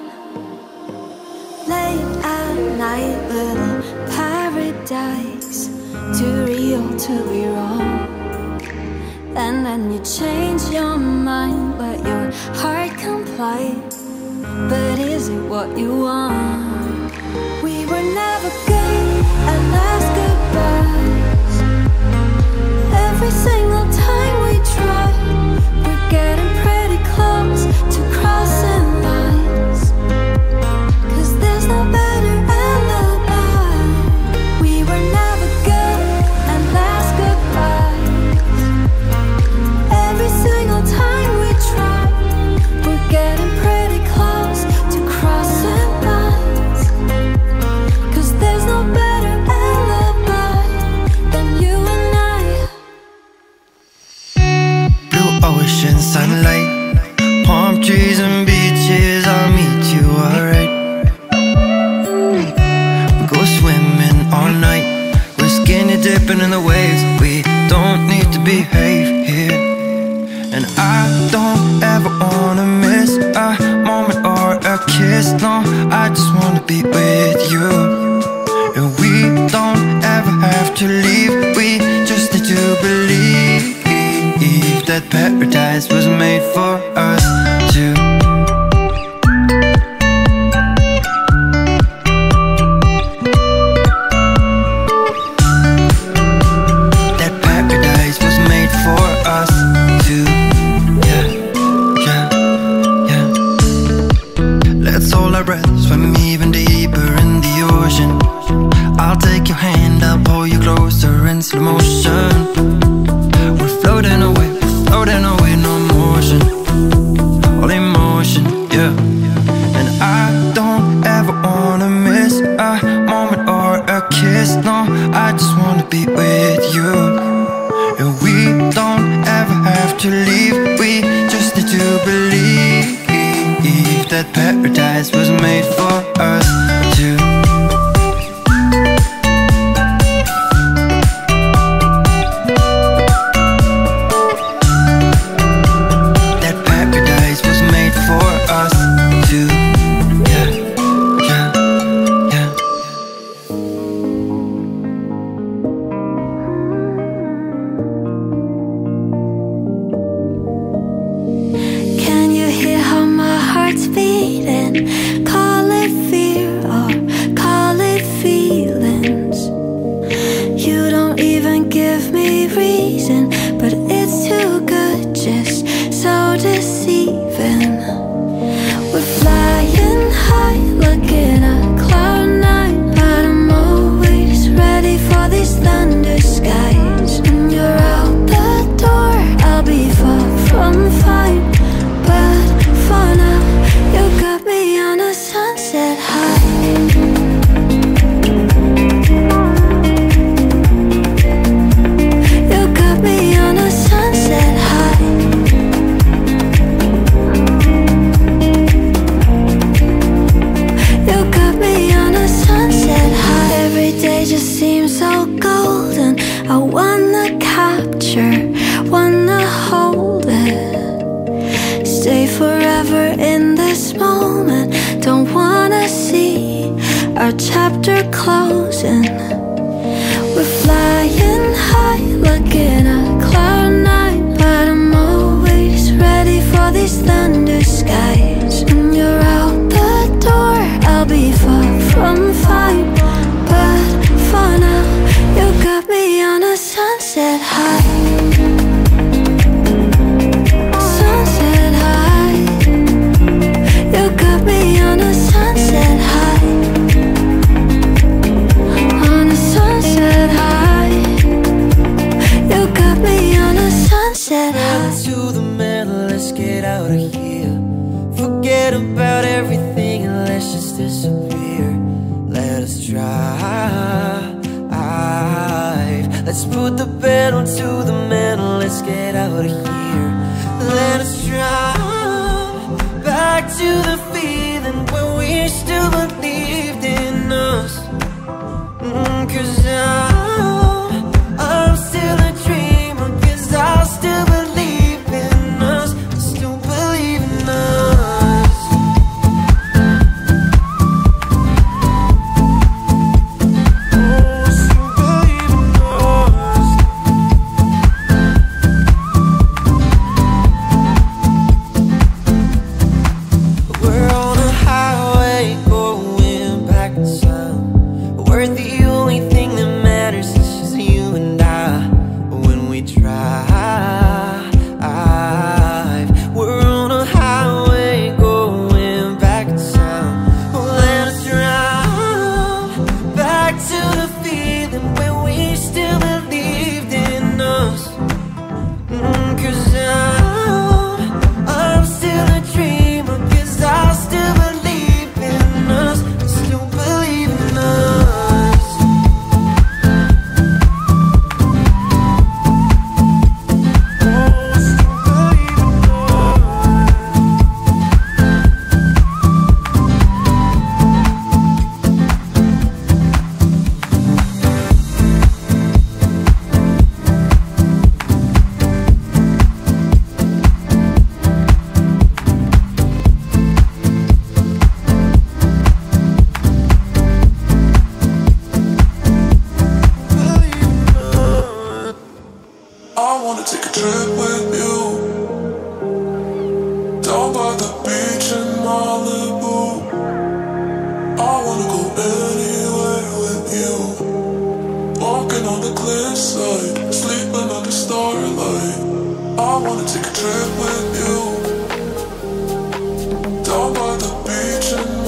Late at night, little paradise, too real to be wrong. And then you change your mind, let your heart comply, but is it what you want? We were never good at last goodbyes. Every single time we try, we're getting pretty close to crossing lines. 'Cause there's no better alibi. We were never good at last goodbyes. Every single time we try, we're getting pretty close to crossing lines. 'Cause there's no better alibi than you and I. Blue ocean sunlight, palm trees and beaches, I'll meet you alright. We go swimming all night, we're skinny dipping in the waves. We don't need to behave here. And I don't ever wanna miss a moment or a kiss. No, I just wanna be with you. And we don't ever have to leave, we just need to believe that paradise was made for us too. That paradise was made for us too. Yeah, yeah, yeah. Let's hold our breath, swim even deeper in the ocean. I'll take your hand, I'll pull you closer in slow motion. We're floating away, no motion, all emotion, yeah. And I don't ever wanna miss a moment or a kiss, no, I just wanna be with you. And we don't ever have to leave, we just need to believe that paradise was made for us two. wanna take a trip with you down by the beach and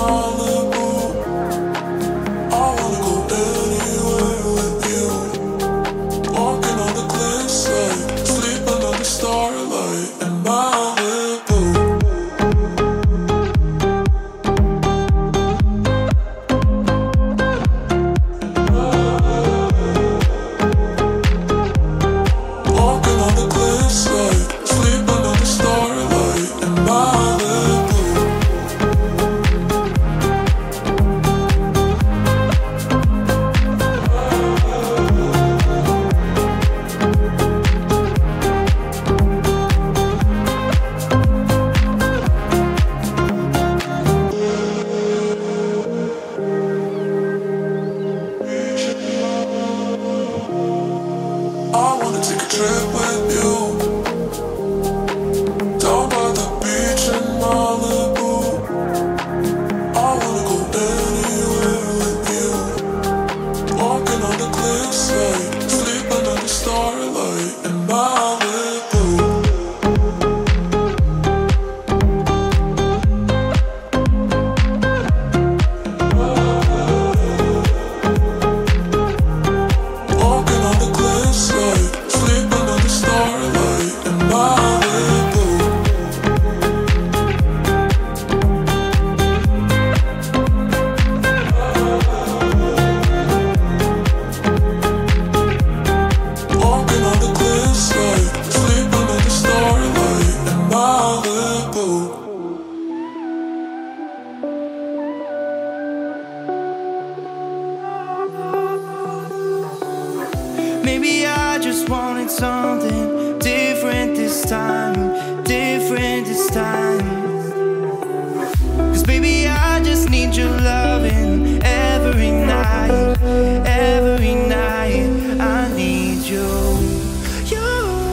baby, I just wanted something different this time, different this time. 'Cause baby, I just need your loving every night, every night. I need you, you.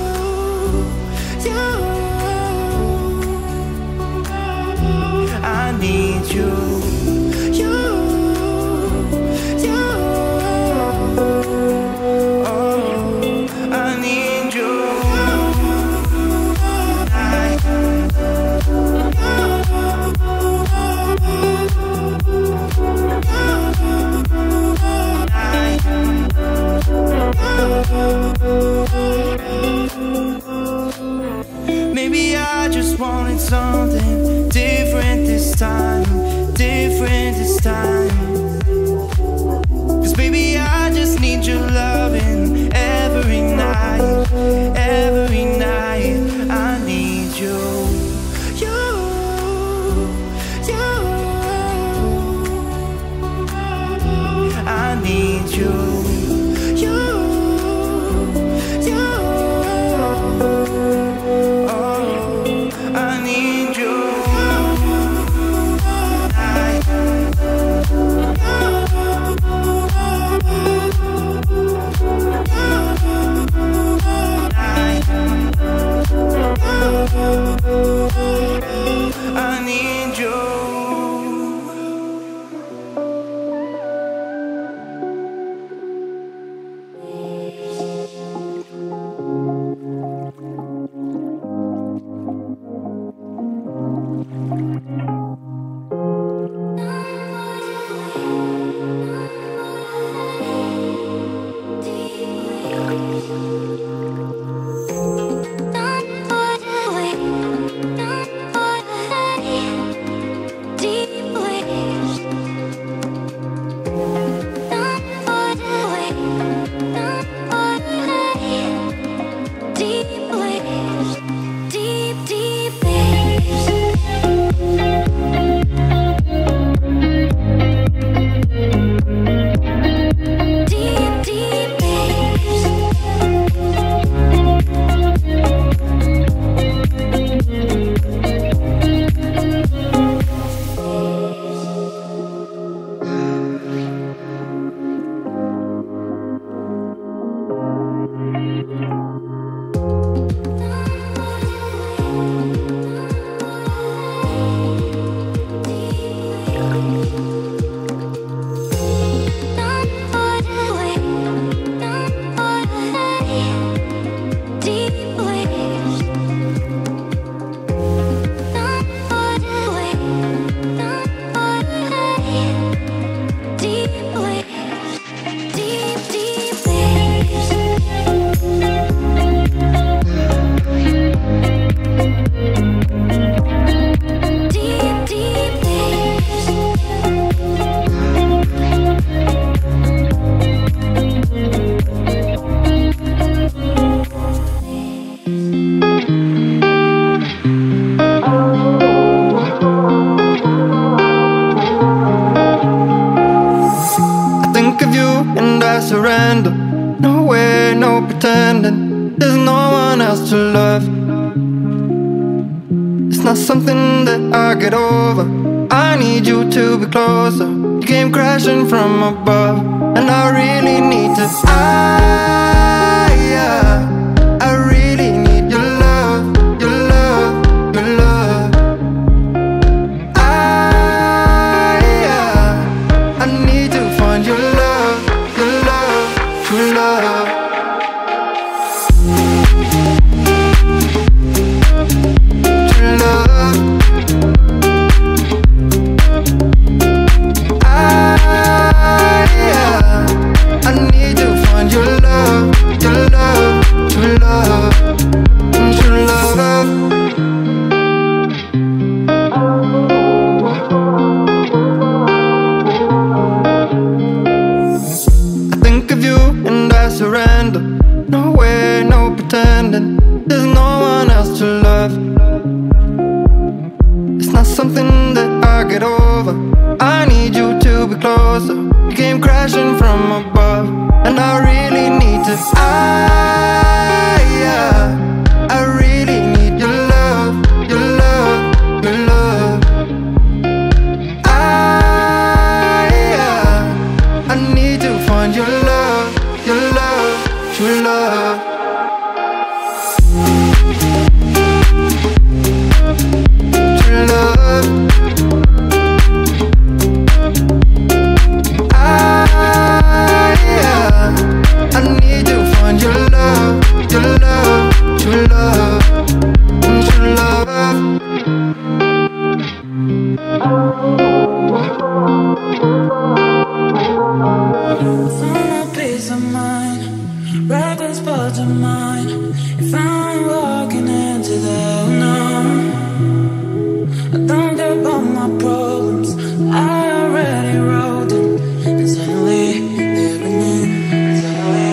I need you, you. Maybe I just wanted something different this time, different this time. 'Cause baby, I just need your loving every night, every night. I need you, you, you. I need you, you. I need you. Surrender, no way, no pretending. There's no one else to love. It's not something that I get over. I need you to be closer. You came crashing from above, and I really need to. I really need your love, your love, your love. I need to find your love. True love. True love. I need to find your love, true love, true love. I think of you and I surrender. No way, no pretending. There's no one else to love. It's not something that I get over. I need you to be closer. You came crashing from above. and I really need to. I really need your love, your love, your love. I need to find your love, your love, your love. Your love. I need to find your love, your love, your love, your love. Find a peace of mind, reckless but of mine. If I'm walking into the unknown, I don't care about my problems, I already wrote them. And suddenly they're beneath, suddenly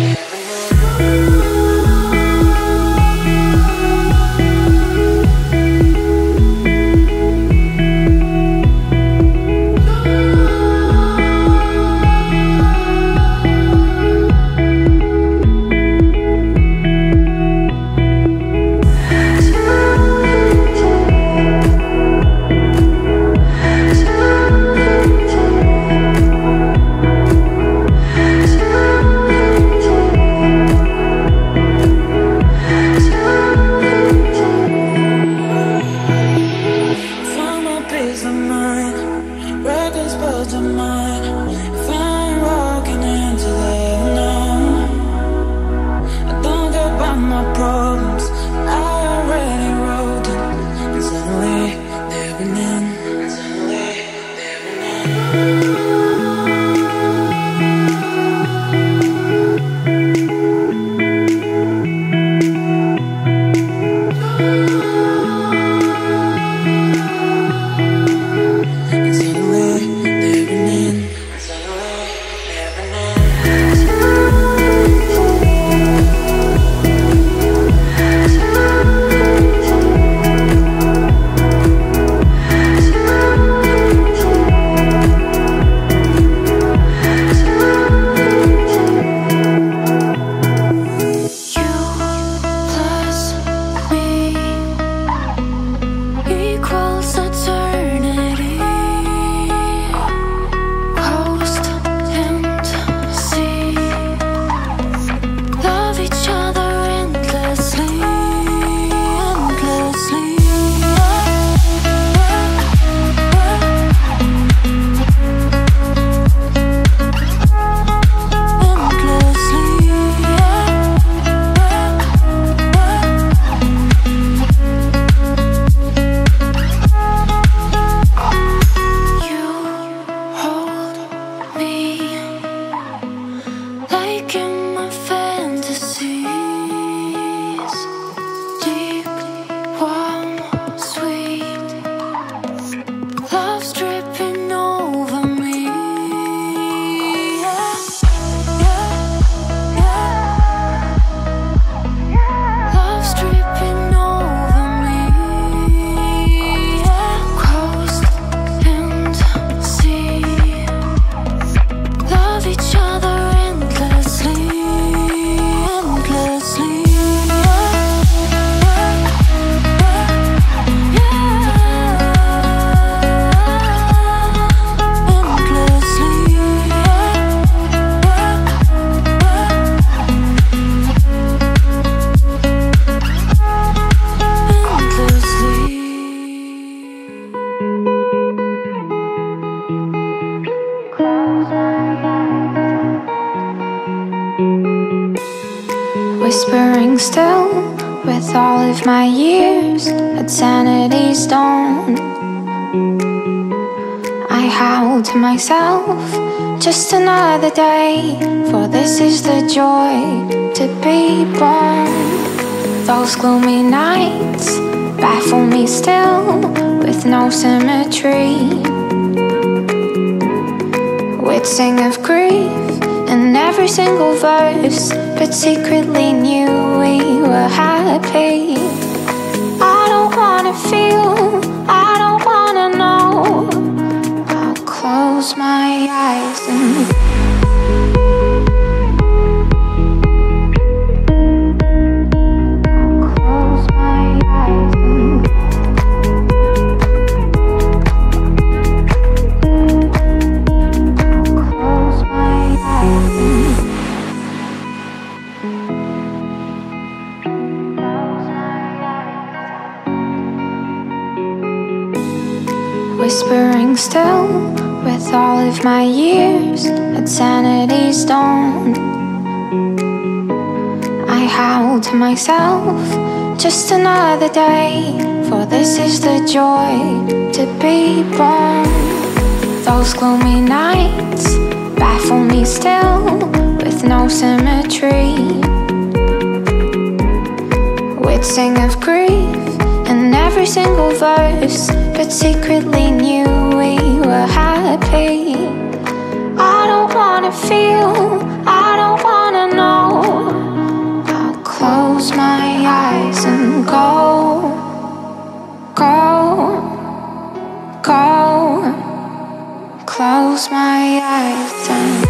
whispering still with all of my years at sanity's dawn. I howl to myself, just another day, for this is the joy to be born. Those gloomy nights baffle me still, with no symmetry. We'd sing of grief in every single verse, but secretly knew we were happy. I don't wanna feel, I don't wanna know. I'll close my eyes and whispering still with all of my years at sanity's dawn. I howl to myself, just another day, for this is the joy to be born. Those gloomy nights baffle me still, with no symmetry. We'd sing of grief in every single verse, but secretly knew we were happy. I don't wanna feel, I don't wanna know. I'll close my eyes and go, go, go. Close my eyes and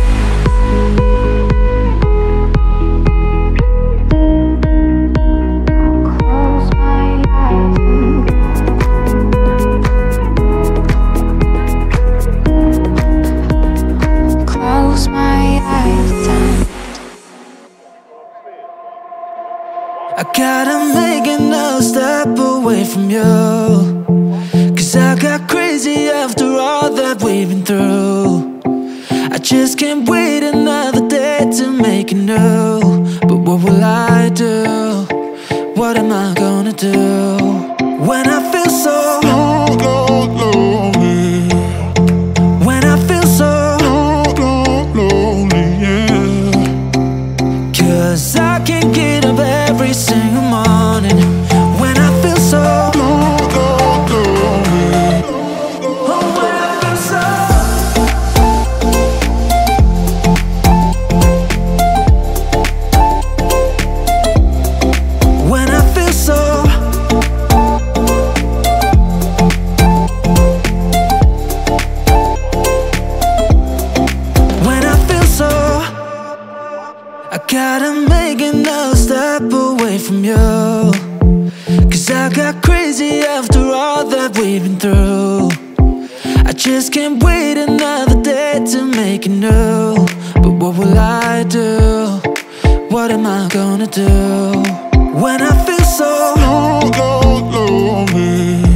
I gotta make another step away from you, 'cause I got crazy after all that we've been through. I just can't wait another day to make it new. But what will I do? What am I gonna do when I feel so lonely? When I feel so lonely, yeah. 'Cause I can't get up every single morning when I feel so lonely. Oh, when I feel so. When I feel so. When I feel so. I gotta make another step away from you, 'cause I got crazy after all that we've been through. I just can't wait another day to make it new. But what will I do? What am I gonna do when I feel so lonely?